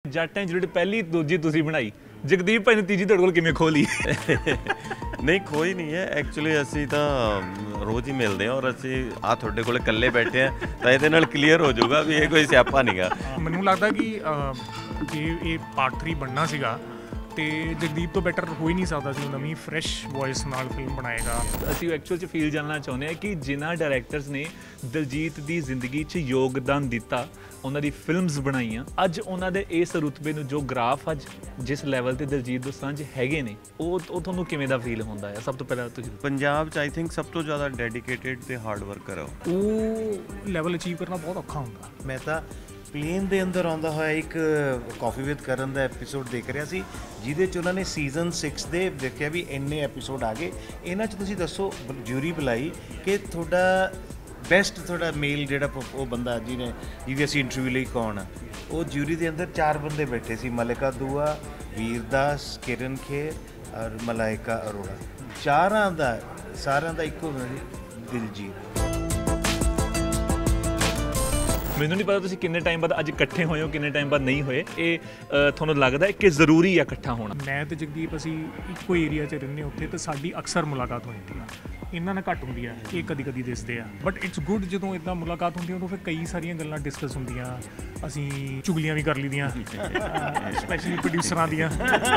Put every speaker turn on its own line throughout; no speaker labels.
ਜੱਟਾਂ ਜਿਹੜੀ ਪਹਿਲੀ ਦੂਜੀ ਤੁਸੀਂ ਬਣਾਈ, ਜਗਦੀਪ ਭਾਈ ਨੇ ਤੀਜੀ ਤੁਹਾਡੇ ਕੋਲ ਕਿਵੇਂ ਖੋਲੀ?
ਨਹੀਂ ਖੋਈ ਨਹੀਂ ਹੈ ਐਕਚੁਅਲੀ, ਅਸੀਂ ਤਾਂ ਰੋਜ਼ ਹੀ ਮਿਲਦੇ ਹਾਂ ਔਰ ਅਸੀਂ ਤੁਹਾਡੇ ਕੋਲ ਇਕੱਲੇ ਬੈਠੇ ਹਾਂ ਤਾਂ ਇਹਦੇ ਨਾਲ ਕਲੀਅਰ ਹੋ ਜਾਊਗਾ ਵੀ ਇਹ ਕੋਈ ਸਿਆਪਾ ਨਹੀਂ ਗਾ।
ਮੈਨੂੰ ਲੱਗਦਾ ਕਿ ਜੇ ਇਹ ਪਾਰਟ 3 ਬਣਨਾ ਸੀਗਾ ਤੇ ਜਗਦੀਪ ਤੋਂ ਬੈਟਰ ਹੋ ਹੀ ਨਹੀਂ ਸਕਦਾ ਸੀ। ਉਹ ਨਵੀਂ ਫਰੈਸ਼ ਵੌਇਸ ਨਾਲ ਫਿਲਮ ਬਣਾਏਗਾ।
ਅਸੀਂ ਐਕਚੁਅਲ 'ਚ ਫੀਲ ਜਾਣਨਾ ਚਾਹੁੰਦੇ ਹਾਂ ਕਿ ਜਿਨ੍ਹਾਂ ਡਾਇਰੈਕਟਰਸ ਨੇ ਦਿਲਜੀਤ ਦੀ ਜ਼ਿੰਦਗੀ 'ਚ ਯੋਗਦਾਨ ਦਿੱਤਾ, ਉਹਨਾਂ ਦੀ ਫਿਲਮਸ ਬਣਾਈਆਂ, ਅੱਜ ਉਹਨਾਂ ਦੇ ਇਸ ਰੁਤਬੇ ਨੂੰ ਜੋ ਗ੍ਰਾਫ ਅੱਜ ਜਿਸ ਲੈਵਲ ਤੇ ਦਿਲਜੀਤ ਦੋਸਾਂਝ ਹੈਗੇ ਨੇ, ਉਹ ਤੁਹਾਨੂੰ ਕਿਵੇਂ ਦਾ ਫੀਲ ਹੁੰਦਾ ਹੈ? ਸਭ ਤੋਂ ਪਹਿਲਾਂ ਤੁਸੀਂ
ਪੰਜਾਬ 'ਚ ਆਈ ਥਿੰਕ ਸਭ ਤੋਂ ਜ਼ਿਆਦਾ ਡੈਡੀਕੇਟਿਡ ਤੇ ਹਾਰਡ ਵਰਕਰ ਆ
ਉਹ ਲੈਵਲ ਅਚੀਵ ਕਰਨਾ ਬਹੁਤ ਔਖਾ ਹੁੰਦਾ।
ਮੈਂ ਤਾਂ ਪਲੇਨ ਦੇ ਅੰਦਰ ਆਉਂਦਾ ਹੋਇਆ ਇੱਕ ਕਾਫੀ ਵਿਦ ਕਰਨ ਦਾ ਐਪੀਸੋਡ ਦੇਖ ਰਿਹਾ ਸੀ, ਜਿਹਦੇ 'ਚ ਉਹਨਾਂ ਨੇ ਸੀਜ਼ਨ 6 ਦੇ ਦੇਖਿਆ ਵੀ ਇੰਨੇ ਐਪੀਸੋਡ ਆ ਗਏ, ਇਹਨਾਂ 'ਚ ਤੁਸੀਂ ਦੱਸੋ, ਜਿਊਰੀ ਬੁਲਾਈ ਕਿ ਤੁਹਾਡਾ ਬੈਸਟ ਤੁਹਾਡਾ ਮੇਲ ਜਿਹੜਾ ਉਹ ਬੰਦਾ ਜਿਹਦੀ ਅਸੀਂ ਇੰਟਰਵਿਊ ਲਈ ਕੌਣ ਆ, ਉਹ ਜਿਊਰੀ ਦੇ ਅੰਦਰ 4 ਬੰਦੇ ਬੈਠੇ ਸੀ, ਮਲਿਕਾ ਦੂਆ, ਵੀਰਦਾਸ, ਕਿਰਨ ਖੇਰ ਔਰ ਮਲਾਇਕਾ ਅਰੋੜਾ। ਸਾਰਿਆਂ ਦਾ ਇੱਕੋ ਦਿਲਜੀਤ।
ਮੈਨੂੰ ਨਹੀਂ ਪਤਾ ਤੁਸੀਂ ਕਿੰਨੇ ਟਾਈਮ ਬਾਅਦ ਅੱਜ ਇਕੱਠੇ ਹੋਏ ਹੋ, ਕਿੰਨੇ ਟਾਈਮ ਬਾਅਦ ਨਹੀਂ ਹੋਏ। ਇਹ ਤੁਹਾਨੂੰ ਲੱਗਦਾ ਹੈ ਕਿ ਜ਼ਰੂਰੀ ਆ ਇਕੱਠਾ ਹੋਣਾ?
ਮੈਂ ਤੇ ਜਗਦੀਪ ਅਸੀਂ ਇੱਕੋ ਏਰੀਆ 'ਚ ਰਹਿੰਦੇ ਉੱਥੇ, ਤੇ ਸਾਡੀ ਅਕਸਰ ਮੁਲਾਕਾਤ ਹੋ ਜਾਂਦੀ ਆ। ਇਹਨਾਂ ਨਾਲ ਘੱਟ ਹੁੰਦੀ ਆ, ਇਹ ਕਦੀ ਕਦੀ ਦਿਸਦੇ ਆ, ਬਟ ਇਟਸ ਗੁੱਡ ਜਦੋਂ ਇੱਦਾਂ ਮੁਲਾਕਾਤ ਹੁੰਦੀ ਉਦੋਂ ਫਿਰ ਕਈ ਸਾਰੀਆਂ ਗੱਲਾਂ ਡਿਸਕਸ ਹੁੰਦੀਆਂ, ਅਸੀਂ ਚੁਗਲੀਆਂ ਵੀ ਕਰ ਲਈਆਂ, ਸਪੈਸ਼ਲੀ ਪ੍ਰੋਡਿਊਸਰਾਂ ਦੀਆਂ।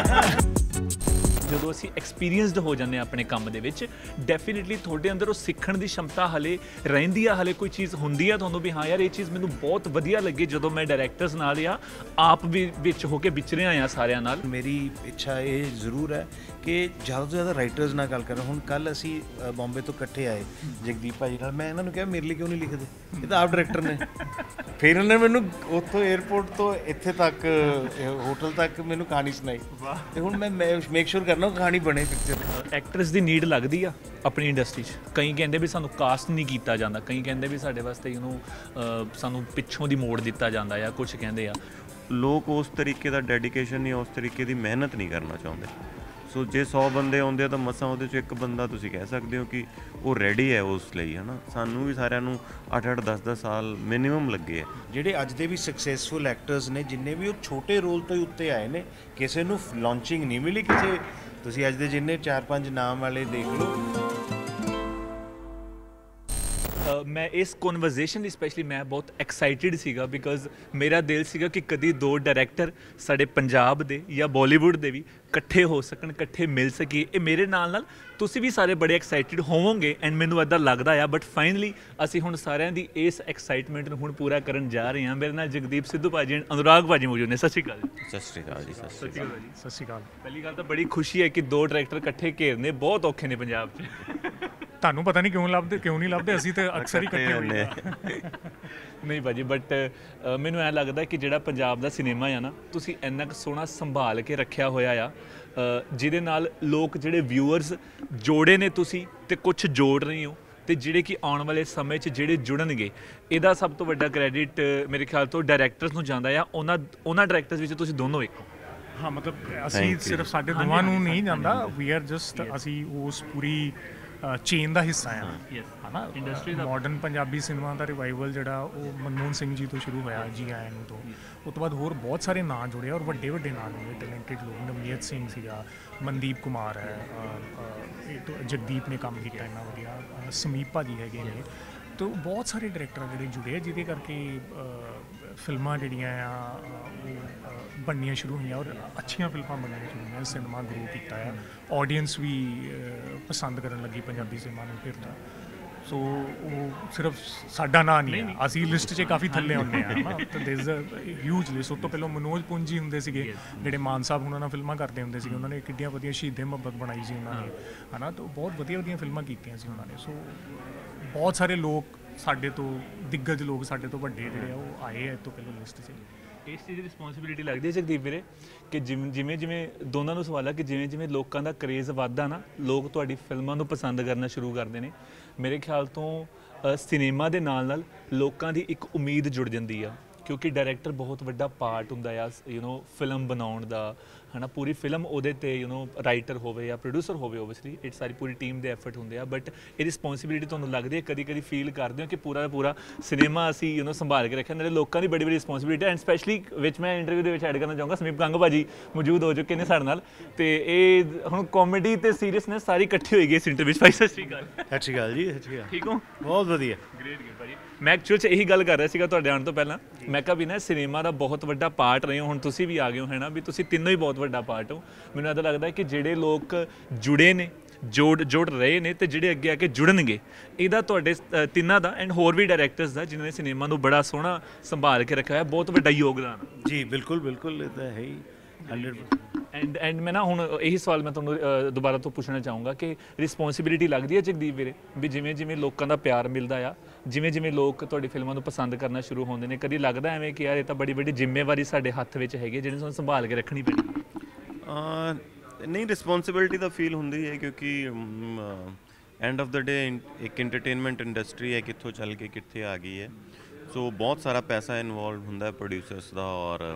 ਜਦੋਂ ਅਸੀਂ ਐਕਸਪੀਰੀਅੰਸਡ ਹੋ ਜਾਂਦੇ ਹਾਂ ਆਪਣੇ ਕੰਮ ਦੇ ਵਿੱਚ, ਡੈਫੀਨੇਟਲੀ ਤੁਹਾਡੇ ਅੰਦਰ ਉਹ ਸਿੱਖਣ ਦੀ ਸ਼ਮਤਾ ਹਲੇ ਰਹਿੰਦੀ ਆ, ਹਲੇ ਕੋਈ ਚੀਜ਼ ਹੁੰਦੀ ਆ ਤੁਹਾਨੂੰ ਵੀ ਹਾਂ ਯਾਰ ਇਹ ਚੀਜ਼ ਮੈਨੂੰ ਬਹੁਤ ਵਧੀਆ ਲੱਗੀ ਜਦੋਂ ਮੈਂ ਡਾਇਰੈਕਟਰਸ ਨਾਲ ਜਾਂ ਆਪ ਵੀ ਵਿੱਚ ਹੋ ਕੇ ਵਿਚਰਿਆ ਆ ਸਾਰਿਆਂ ਨਾਲ।
ਮੇਰੀ ਇੱਛਾ ਇਹ ਜ਼ਰੂਰ ਹੈ ਕਿ ਜ਼ਿਆਦਾ ਤੋਂ ਜ਼ਿਆਦਾ ਰਾਈਟਰਸ ਨਾਲ ਗੱਲ ਕਰਾਂ। ਹੁਣ ਕੱਲ੍ਹ ਅਸੀਂ ਬੰਬੇ ਤੋਂ ਇਕੱਠੇ ਆਏ ਜਗਦੀਪ ਭਾਜੀ ਨਾਲ, ਮੈਂ ਇਹਨਾਂ ਨੂੰ ਕਿਹਾ ਮੇਰੇ ਲਈ ਕਿਉਂ ਨਹੀਂ ਲਿਖਦੇ, ਇਹ ਤਾਂ ਆਪ ਡਾਇਰੈਕਟਰ ਨੇ। ਫਿਰ ਇਹਨੇ ਮੈਨੂੰ ਉੱਥੋਂ ਏਅਰਪੋਰਟ ਤੋਂ ਇੱਥੇ ਤੱਕ ਹੋਟਲ ਤੱਕ ਮੈਨੂੰ ਕਹਾਣੀ ਸੁਣਾਈ, ਤੇ ਹੁਣ ਮੈਂ ਮੇਕ ਸ਼ੋਰ ਕਰਨਾ ਕਹਾਣੀ ਬਣੇ ਪਿਕਚਰ।
ਐਕਟਰਸ ਦੀ ਨੀਡ ਲੱਗਦੀ ਆ ਆਪਣੀ ਇੰਡਸਟਰੀ 'ਚ। ਕਈ ਕਹਿੰਦੇ ਵੀ ਸਾਨੂੰ ਕਾਸਟ ਨਹੀਂ ਕੀਤਾ ਜਾਂਦਾ, ਕਈ ਕਹਿੰਦੇ ਵੀ ਸਾਡੇ ਵਾਸਤੇ ਸਾਨੂੰ ਪਿੱਛੋਂ ਦੀ ਮੋੜ ਦਿੱਤਾ ਜਾਂਦਾ ਜਾਂ ਕੁਝ ਕਹਿੰਦੇ ਆ।
ਲੋਕ ਉਸ ਤਰੀਕੇ ਦਾ ਡੈਡੀਕੇਸ਼ਨ ਨਹੀਂ, ਉਸ ਤਰੀਕੇ ਦੀ ਮਿਹਨਤ ਨਹੀਂ ਕਰਨਾ ਚਾਹੁੰਦੇ। ਸੋ ਜੇ 100 ਬੰਦੇ ਆਉਂਦੇ ਆ ਤਾਂ ਮਸਾਂ ਉਹਦੇ 'ਚ ਇੱਕ ਬੰਦਾ ਤੁਸੀਂ ਕਹਿ ਸਕਦੇ ਹੋ ਕਿ ਉਹ ਰੈਡੀ ਹੈ ਉਸ ਲਈ, ਹੈ ਨਾ। ਸਾਨੂੰ ਵੀ ਸਾਰਿਆਂ ਨੂੰ 8-8 10-10 ਸਾਲ ਮਿਨੀਮਮ ਲੱਗੇ ਆ।
ਜਿਹੜੇ ਅੱਜ ਦੇ ਵੀ ਸਕਸੈਸਫੁਲ ਐਕਟਰਸ ਨੇ, ਜਿੰਨੇ ਵੀ ਉਹ ਛੋਟੇ ਰੋਲ ਤੋਂ ਹੀ ਉੱਤੇ ਆਏ ਨੇ, ਕਿਸੇ ਨੂੰ ਲਾਂਚਿੰਗ ਨਹੀਂ ਮਿਲੀ, ਕਿਸੇ ਤੁਸੀਂ ਅੱਜ ਦੇ ਜਿੰਨੇ 4-5 ਨਾਮ ਵਾਲੇ ਦੇਖ ਲਓ।
ਮੈਂ ਇਸ ਕਨਵਰਜ਼ੇਸ਼ਨ ਲਈ ਸਪੈਸ਼ਲੀ ਮੈਂ ਬਹੁਤ ਐਕਸਾਈਟਿਡ ਸੀਗਾ, ਬਿਕਾਜ਼ ਮੇਰਾ ਦਿਲ ਸੀਗਾ ਕਿ ਕਦੀ 2 ਡਾਇਰੈਕਟਰ ਸਾਡੇ ਪੰਜਾਬ ਦੇ ਜਾਂ ਬਾਲੀਵੁੱਡ ਦੇ ਵੀ ਇਕੱਠੇ ਹੋ ਸਕਣ, ਇਕੱਠੇ ਮਿਲ ਸਕੀਏ। ਇਹ ਮੇਰੇ ਨਾਲ ਤੁਸੀਂ ਵੀ ਸਾਰੇ ਬੜੇ ਐਕਸਾਈਟਿਡ ਹੋਵੋਗੇ ਐਂਡ ਮੈਨੂੰ ਇੱਦਾਂ ਲੱਗਦਾ ਆ। ਬਟ ਫਾਈਨਲੀ ਅਸੀਂ ਹੁਣ ਸਾਰਿਆਂ ਦੀ ਇਸ ਐਕਸਾਈਟਮੈਂਟ ਨੂੰ ਹੁਣ ਪੂਰਾ ਕਰਨ ਜਾ ਰਹੇ ਹਾਂ। ਮੇਰੇ ਨਾਲ ਜਗਦੀਪ ਸਿੱਧੂ ਭਾਜੀ ਐਂਡ ਅਨੁਰਾਗ ਭਾਜੀ ਮੌਜੂਦ ਨੇ। ਸਤਿ ਸ਼੍ਰੀ ਅਕਾਲ।
ਸਤਿ ਸ਼੍ਰੀ ਅਕਾਲ ਜੀ।
ਸਤਿ ਸ਼੍ਰੀ ਅਕਾਲ।
ਪਹਿਲੀ ਗੱਲ ਤਾਂ ਬੜੀ ਖੁਸ਼ੀ ਹੈ ਕਿ 2 ਡਾਇਰੈਕਟਰ ਇਕੱਠੇ ਘੇਰਨੇ ਬਹੁਤ ਔਖੇ ਨੇ ਪੰਜਾਬ 'ਚ।
ਤੁਹਾਨੂੰ ਪਤਾ ਨਹੀਂ ਕਿਉਂ ਨਹੀਂ ਲੱਭਦੇ, ਅਸੀਂ ਤਾਂ ਅਕਸਰ ਹੀ ਇਕੱਠੇ ਹੋਈਏ।
ਨਹੀਂ ਭਾਜੀ, ਬਟ ਮੈਨੂੰ ਐਂ ਲੱਗਦਾ ਕਿ ਜਿਹੜਾ ਪੰਜਾਬ ਦਾ ਸਿਨੇਮਾ ਆ ਨਾ, ਤੁਸੀਂ ਇੰਨਾ ਕੁ ਸੋਹਣਾ ਸੰਭਾਲ ਕੇ ਰੱਖਿਆ ਹੋਇਆ ਆ, ਜਿਹਦੇ ਨਾਲ ਲੋਕ ਜਿਹੜੇ ਵਿਊਅਰਸ ਜੋੜੇ ਨੇ ਤੁਸੀਂ ਤੇ ਕੁਝ ਜੋੜ ਰਹੇ ਹੋ, ਤੇ ਜਿਹੜੇ ਕਿ ਆਉਣ ਵਾਲੇ ਸਮੇਂ 'ਚ ਜਿਹੜੇ ਜੁੜਨਗੇ, ਇਹਦਾ ਸਭ ਤੋਂ ਵੱਡਾ ਕ੍ਰੈਡਿਟ ਮੇਰੇ ਖਿਆਲ ਤੋਂ ਡਾਇਰੈਕਟਰਸ ਨੂੰ ਜਾਂਦਾ ਆ। ਉਹਨਾਂ ਡਾਇਰੈਕਟਰਸ ਵਿੱਚ ਤੁਸੀਂ ਦੋਨੋਂ ਇੱਕ ਹੋ।
ਹਾਂ, ਮਤਲਬ ਅਸੀਂ ਸਿਰਫ ਸਾਡੇ ਦੋਵਾਂ ਨੂੰ ਨਹੀਂ ਜਾਂਦਾ, ਵੀ ਆਰ ਜਸਟ, ਅਸੀਂ ਉਸ ਪੂਰੀ ਚੇਨ ਦਾ ਹਿੱਸਾ ਆ, ਹੈ ਨਾ। ਇੰਡਸਟਰੀ ਦਾ ਮਾਡਰਨ ਪੰਜਾਬੀ ਸਿਨੇਮਾ ਦਾ ਰਿਵਾਈਵਲ ਜਿਹੜਾ ਉਹ ਮਨਮੋਹਨ ਸਿੰਘ ਜੀ ਤੋਂ ਸ਼ੁਰੂ ਹੋਇਆ, ਜੀ ਆਇਆਂ ਨੂੰ ਤੋਂ। ਉਸ ਤੋਂ ਬਾਅਦ ਹੋਰ ਬਹੁਤ ਸਾਰੇ ਨਾਂ ਜੁੜੇ ਔਰ ਵੱਡੇ ਨਾਂ ਜੁੜੇ, ਟੈਲੈਂਟਡ ਲੋਕ। ਨਵਨੀਤ ਸਿੰਘ ਸੀਗਾ, ਮਨਦੀਪ ਕੁਮਾਰ ਹੈ, ਜਗਦੀਪ ਨੇ ਕੰਮ ਕੀਤਾ ਇੰਨਾ ਵਧੀਆ, ਸਮੀਪ ਭਾਜੀ ਹੈਗੇ ਨੇ, ਤਾਂ ਬਹੁਤ ਸਾਰੇ ਡਾਇਰੈਕਟਰ ਜਿਹੜੇ ਜੁੜੇ ਆ, ਜਿਹਦੇ ਕਰਕੇ ਫਿਲਮਾਂ ਜਿਹੜੀਆਂ ਆ ਉਹ ਬਣਨੀਆਂ ਸ਼ੁਰੂ ਹੋਈਆਂ ਔਰ ਅੱਛੀਆਂ ਫਿਲਮਾਂ ਬਣਨੀਆਂ ਸ਼ੁਰੂ ਹੋਈਆਂ। ਸਿਨੇਮਾ ਗਰੋ ਕੀਤਾ ਆ, ਆਡੀਅੰਸ ਵੀ ਪਸੰਦ ਕਰਨ ਲੱਗੀ ਪੰਜਾਬੀ ਸਿਨੇਮਾ ਨੂੰ ਫਿਰ ਤਾਂ। ਸੋ ਉਹ ਸਿਰਫ ਸਾਡਾ ਨਾਂ ਨਹੀਂ ਹੈ, ਅਸੀਂ ਲਿਸਟ 'ਚ ਕਾਫੀ ਥੱਲੇ ਆਉਂਦੇ ਹਾਂ ਨਾ। ਤਾਂ there is a huge list. ਉਸ ਤੋਂ ਪਹਿਲਾਂ ਮਨੋਜ ਪੁੰਜ ਜੀ ਹੁੰਦੇ ਸੀਗੇ, ਜਿਹੜੇ ਮਾਨ ਸਾਹਿਬ ਉਹਨਾਂ ਨਾਲ ਫਿਲਮਾਂ ਕਰਦੇ ਹੁੰਦੇ ਸੀਗੇ। ਉਹਨਾਂ ਨੇ ਕਿੱਡੀਆਂ ਵਧੀਆ ਸ਼ਹੀਦੇ ਮੁਹੱਬਤ ਬਣਾਈ ਸੀ ਉਹਨਾਂ ਨੇ, ਹੈ ਨਾ। ਤਾਂ ਬਹੁਤ ਵਧੀਆ ਫਿਲਮਾਂ ਕੀਤੀਆਂ ਸੀ ਉਹਨਾਂ ਨੇ। ਸੋ ਬਹੁਤ ਸਾਰੇ ਲੋਕ ਸਾਡੇ ਤੋਂ, ਦਿੱਗਜ ਲੋਕ ਸਾਡੇ ਤੋਂ ਵੱਡੇ ਜਿਹੜੇ ਆ ਉਹ ਆਏ ਆ ਇਸ ਤੋਂ ਪਹਿਲਾਂ ਲਿਸਟ 'ਚ।
ਇਸ ਚੀਜ਼ ਦੀ ਰਿਸਪੌਂਸਿਬਿਲਿਟੀ ਲੱਗਦੀ ਹੈ ਜਗਦੀਪ ਵੀਰੇ ਕਿ ਜਿਵੇਂ ਦੋਨਾਂ ਨੂੰ ਸਵਾਲ ਹੈ ਕਿ ਜਿਵੇਂ ਲੋਕਾਂ ਦਾ ਕਰੇਜ਼ ਵੱਧਦਾ ਨਾ, ਲੋਕ ਤੁਹਾਡੀ ਫਿਲਮਾਂ ਨੂੰ ਪਸੰਦ ਕਰਨਾ ਸ਼ੁਰੂ ਕਰਦੇ ਨੇ। ਮੇਰੇ ਖਿਆਲ ਤੋਂ ਸਿਨੇਮਾ ਦੇ ਨਾਲ ਲੋਕਾਂ ਦੀ ਇੱਕ ਉਮੀਦ ਜੁੜ ਜਾਂਦੀ ਆ ਕਿਉਂਕਿ ਡਾਇਰੈਕਟਰ ਬਹੁਤ ਵੱਡਾ ਪਾਰਟ ਹੁੰਦਾ ਆ ਫਿਲਮ ਬਣਾਉਣ ਦਾ, ਹੈ ਨਾ। ਪੂਰੀ ਫਿਲਮ ਉਹਦੇ ਤੇ ਰਾਈਟਰ ਹੋਵੇ ਜਾਂ ਪ੍ਰੋਡਿਊਸਰ ਹੋਵੇ, ਓਬਵੀਅਸਲੀ ਇਹ ਸਾਰੀ ਪੂਰੀ ਟੀਮ ਦੇ ਐਫਰਟ ਹੁੰਦੇ ਆ, ਬਟ ਇਹ ਰਿਸਪੌਂਸਿਬਿਲਿਟੀ ਤੁਹਾਨੂੰ ਲੱਗਦੀ ਹੈ ਕਦੀ ਕਦੀ ਫੀਲ ਕਰਦੇ ਹੋ ਕਿ ਪੂਰਾ ਦਾ ਪੂਰਾ ਸਿਨੇਮਾ ਅਸੀਂ ਸੰਭਾਲ ਕੇ ਰੱਖਿਆ, ਨਾਲੇ ਲੋਕਾਂ ਦੀ ਬੜੀ ਬੜੀ ਰਿਸਪੌਂਸਿਬਿਲਿਟੀ ਐਂਡ ਸਪੈਸ਼ਲੀ ਵਿੱਚ ਮੈਂ ਇੰਟਰਵਿਊ ਦੇ ਵਿੱਚ ਐਡ ਕਰਨਾ ਚਾਹੂੰਗਾ ਸਮੀਪ ਕੰਗ ਭਾਜੀ ਮੌਜੂਦ ਹੋ ਚੁੱਕੇ ਨੇ ਸਾਡੇ ਨਾਲ, ਤੇ ਇਹ ਹੁਣ ਕਾਮੇਡੀ ਤੇ ਸੀਰੀਅਸਨੈਸ ਸਾਰੀ ਇਕੱਠੀ ਹੋਈ ਗਈ ਇਸ ਇੰਟਰਵਿਊ ਵਿੱਚ। ਭਾਈ ਸਤਿ ਸ਼੍ਰੀ ਅਕਾਲ।
ਸਤਿ ਸ਼੍ਰੀ ਅਕਾਲ ਜੀ। ਸਤਿ ਸ਼੍ਰੀ ਅਕਾਲ।
ਠੀਕ ਹੋ?
ਬਹੁਤ ਵਧੀਆ।
ਗ੍ਰੇਟ ਭਾਜੀ। ਮੈਂ ਐਕਚੁਅਲ 'ਚ ਇਹੀ ਗੱਲ ਕਰ ਰਿਹਾ ਸੀਗਾ ਤੁਹਾਡੇ ਆਉਣ ਤੋਂ ਪਹਿਲਾਂ, ਮੈਂ ਕਿਹਾ ਵੀ ਨਾ ਸਿਨੇਮਾ ਦਾ ਬਹੁਤ ਵੱਡਾ ਪਾਰਟ ਰਹੇ ਹੋ, ਹੁਣ ਤੁਸੀਂ ਵੀ ਆ ਗਏ ਹੋ, ਹੈ ਨਾ, ਵੀ ਤੁਸੀਂ ਤਿੰਨੋਂ ਹੀ ਬਹੁਤ ਵੱਡਾ ਪਾਰਟ ਹੋ। ਮੈਨੂੰ ਇੱਦਾਂ ਲੱਗਦਾ ਕਿ ਜਿਹੜੇ ਲੋਕ ਜੁੜੇ ਨੇ, ਜੁੜ ਰਹੇ ਨੇ, ਤੇ ਜਿਹੜੇ ਅੱਗੇ ਆ ਕੇ ਜੁੜਨਗੇ, ਇਹਦਾ ਤੁਹਾਡੇ ਤਿੰਨਾਂ ਦਾ ਐਂਡ ਹੋਰ ਵੀ ਡਾਇਰੈਕਟਰਸ ਦਾ ਜਿਨ੍ਹਾਂ ਨੇ ਸਿਨੇਮਾ ਨੂੰ ਬੜਾ ਸੋਹਣਾ ਸੰਭਾਲ ਕੇ ਰੱਖਿਆ ਹੋਇਆ, ਬਹੁਤ ਵੱਡਾ ਯੋਗਦਾਨ
ਜੀ। ਬਿਲਕੁਲ ਬਿਲਕੁਲ, ਇਹ ਤਾਂ ਹੈ ਹੀ 100%।
ਐਂਡ ਮੈਂ ਨਾ ਹੁਣ ਇਹੀ ਸਵਾਲ ਮੈਂ ਤੁਹਾਨੂੰ ਦੁਬਾਰਾ ਤੋਂ ਪੁੱਛਣਾ ਚਾਹੂੰਗਾ ਕਿ ਰਿਸਪੌਂਸਿਬਿਲਿਟੀ ਲੱਗਦੀ ਹੈ ਜਗਦੀਪ ਵੀਰੇ ਵੀ ਜਿਵੇਂ ਜਿਵੇਂ ਲੋਕਾਂ ਦਾ ਪਿਆਰ ਮਿਲਦਾ ਆ, ਜਿਵੇਂ ਜਿਵੇਂ ਲੋਕ ਤੁਹਾਡੀ ਫਿਲਮਾਂ ਨੂੰ ਪਸੰਦ ਕਰਨਾ ਸ਼ੁਰੂ ਹੁੰਦੇ ਨੇ, ਕਦੀ ਲੱਗਦਾ ਐਵੇਂ ਕਿ ਯਾਰ ਇਹ ਤਾਂ ਬੜੀ ਵੱਡੀ ਜ਼ਿੰਮੇਵਾਰੀ ਸਾਡੇ ਹੱਥ ਵਿੱਚ ਹੈਗੀ ਜਿਹੜੀ ਸਾਨੂੰ ਸੰਭਾਲ ਕੇ ਰੱਖਣੀ ਪੈਣੀ?
ਨਹੀਂ, ਰਿਸਪੌਂਸਿਬਿਲਿਟੀ ਤਾਂ ਫੀਲ ਹੁੰਦੀ ਹੈ ਕਿਉਂਕਿ ਐਂਡ ਆਫ ਦਾ ਡੇ ਇੱਕ ਐਂਟਰਟੇਨਮੈਂਟ ਇੰਡਸਟਰੀ ਹੈ, ਕਿੱਥੋਂ ਚੱਲ ਕੇ ਕਿੱਥੇ ਆ ਗਈ ਹੈ। ਸੋ ਬਹੁਤ ਸਾਰਾ ਪੈਸਾ ਇਨਵੋਲਵ ਹੁੰਦਾ ਹੈ ਪ੍ਰੋਡਿਊਸਰਸ ਦਾ, ਔਰ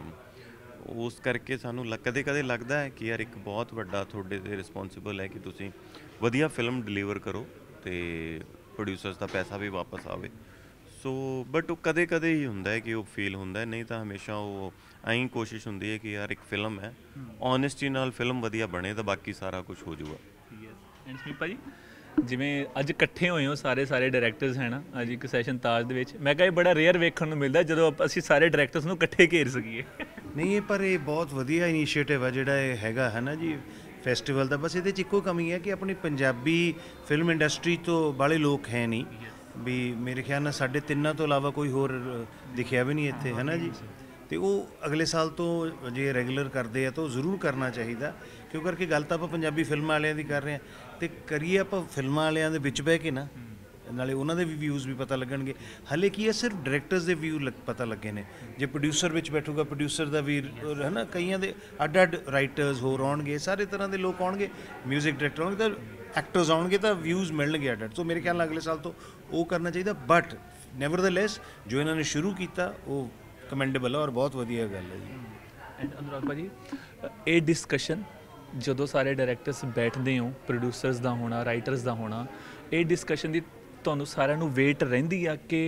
ਉਸ ਕਰਕੇ ਸਾਨੂੰ ਕਦੇ ਕਦੇ ਲੱਗਦਾ ਹੈ ਕਿ ਯਾਰ ਇੱਕ ਬਹੁਤ ਵੱਡਾ ਤੁਹਾਡੇ 'ਤੇ ਰਿਸਪੌਂਸਿਬਲ ਹੈ ਕਿ ਤੁਸੀਂ ਵਧੀਆ ਫਿਲਮ ਡਿਲੀਵਰ ਕਰੋ ਅਤੇ ਪ੍ਰੋਡਿਊਸਰਸ ਦਾ ਪੈਸਾ ਵੀ ਵਾਪਸ ਆਵੇ। ਸੋ ਬਟ ਉਹ ਕਦੇ ਕਦੇ ਹੀ ਹੁੰਦਾ ਹੈ ਕਿ ਉਹ ਫੀਲ ਹੁੰਦਾ ਹੈ, ਨਹੀਂ ਤਾਂ ਹਮੇਸ਼ਾ ਉਹ ਐਂ ਕੋਸ਼ਿਸ਼ ਹੁੰਦੀ ਹੈ ਕਿ ਯਾਰ ਇੱਕ ਫਿਲਮ ਹੈ, ਓਨੈਸਟੀ ਨਾਲ ਫਿਲਮ ਵਧੀਆ ਬਣੇ ਤਾਂ ਬਾਕੀ ਸਾਰਾ ਕੁਝ ਹੋ ਜਾਊਗਾ।
ਐਂਡ ਸਮੀਪ ਭਾਜੀ, ਜਿਵੇਂ ਅੱਜ ਇਕੱਠੇ ਹੋਏ ਹੋ ਸਾਰੇ ਡਾਇਰੈਕਟਰਸ, ਹੈ ਨਾ, ਅੱਜ ਇੱਕ ਸੈਸ਼ਨ ਤਾਜ ਦੇ ਵਿੱਚ, ਮੈਂ ਕਿਹਾ ਇਹ ਬੜਾ ਰੇਅਰ ਵੇਖਣ ਨੂੰ ਮਿਲਦਾ ਜਦੋਂ ਅਸੀਂ ਸਾਰੇ ਡਾਇਰੈਕਟਰਸ ਨੂੰ ਇਕੱਠੇ ਘੇਰ ਸਕੀਏ।
ਨਹੀਂ, ਪਰ ਇਹ ਬਹੁਤ ਵਧੀਆ ਇਨੀਸ਼ੀਏਟਿਵ ਆ ਜਿਹੜਾ ਇਹ ਹੈਗਾ, ਹੈ ਨਾ ਜੀ, ਫੈਸਟੀਵਲ ਦਾ। ਬਸ ਇਹਦੇ 'ਚ ਇੱਕੋ ਕਮੀ ਹੈ ਕਿ ਆਪਣੀ ਪੰਜਾਬੀ ਫਿਲਮ ਇੰਡਸਟਰੀ ਤੋਂ ਬਾਹਲੇ ਲੋਕ ਹੈ ਨਹੀਂ, ਵੀ ਮੇਰੇ ਖਿਆਲ ਨਾਲ ਸਾਡੇ ਤਿੰਨਾਂ ਤੋਂ ਇਲਾਵਾ ਕੋਈ ਹੋਰ ਦਿਖਿਆ ਵੀ ਨਹੀਂ ਇੱਥੇ, ਹੈ ਨਾ ਜੀ। ਅਤੇ ਉਹ ਅਗਲੇ ਸਾਲ ਤੋਂ ਜੇ ਰੈਗੂਲਰ ਕਰਦੇ ਆ ਤਾਂ ਉਹ ਜ਼ਰੂਰ ਕਰਨਾ ਚਾਹੀਦਾ, ਕਿਉਂ ਕਰਕੇ ਗੱਲ ਤਾਂ ਆਪਾਂ ਪੰਜਾਬੀ ਫਿਲਮਾਂ ਵਾਲਿਆਂ ਦੀ ਕਰ ਰਹੇ ਹਾਂ, ਅਤੇ ਕਰੀਏ ਆਪਾਂ ਫਿਲਮਾਂ ਵਾਲਿਆਂ ਦੇ ਵਿੱਚ ਬਹਿ ਕੇ ਨਾ, ਨਾਲੇ ਉਹਨਾਂ ਦੇ ਵੀ ਵਿਊਜ਼ ਵੀ ਪਤਾ ਲੱਗਣਗੇ। ਹਾਲੇ ਕੀ ਹੈ, ਸਿਰਫ ਡਾਇਰੈਕਟਰਸ ਦੇ ਵਿਊ ਪਤਾ ਲੱਗੇ ਨੇ, ਜੇ ਪ੍ਰੋਡਿਊਸਰ ਵਿੱਚ ਬੈਠੂਗਾ ਪ੍ਰੋਡਿਊਸਰ ਦਾ ਵੀ, ਹੈ ਨਾ, ਕਈਆਂ ਦੇ ਅੱਡ ਅੱਡ ਰਾਈਟਰਸ ਹੋਰ ਆਉਣਗੇ, ਸਾਰੇ ਤਰ੍ਹਾਂ ਦੇ ਲੋਕ ਆਉਣਗੇ, ਮਿਊਜ਼ਿਕ ਡਾਇਰੈਕਟਰ ਆਉਣਗੇ, ਤਾਂ ਐਕਟਰਸ ਆਉਣਗੇ, ਤਾਂ ਵਿਊਜ਼ ਮਿਲਣਗੇ ਅੱਡ ਅੱਡ। ਸੋ ਮੇਰੇ ਖਿਆਲ ਨਾਲ ਅਗਲੇ ਸਾਲ ਤੋਂ ਉਹ ਕਰਨਾ ਚਾਹੀਦਾ, ਬਟ ਨੈਵਰਦਲੈਸ ਜੋ ਇਹਨਾਂ ਨੇ ਸ਼ੁਰੂ ਕੀਤਾ ਉਹ ਕਮੈਂਡੇਬਲ ਹੈ ਔਰ ਬਹੁਤ ਵਧੀਆ ਗੱਲ ਹੈ ਜੀ।
ਐਂਡ ਅਨੁਰਾਗ ਭਾਜੀ, ਇਹ ਡਿਸਕਸ਼ਨ ਜਦੋਂ ਸਾਰੇ ਡਾਇਰੈਕਟਰਸ ਬੈਠਦੇ ਹੋ, ਪ੍ਰੋਡਿਊਸਰਸ ਦਾ ਹੋਣਾ, ਰਾਈਟਰਸ ਦਾ ਹੋਣਾ, ਇਹ ਡਿਸਕਸ਼ਨ ਦੀ ਤੁਹਾਨੂੰ ਸਾਰਿਆਂ ਨੂੰ ਵੇਟ ਰਹਿੰਦੀ ਆ ਕਿ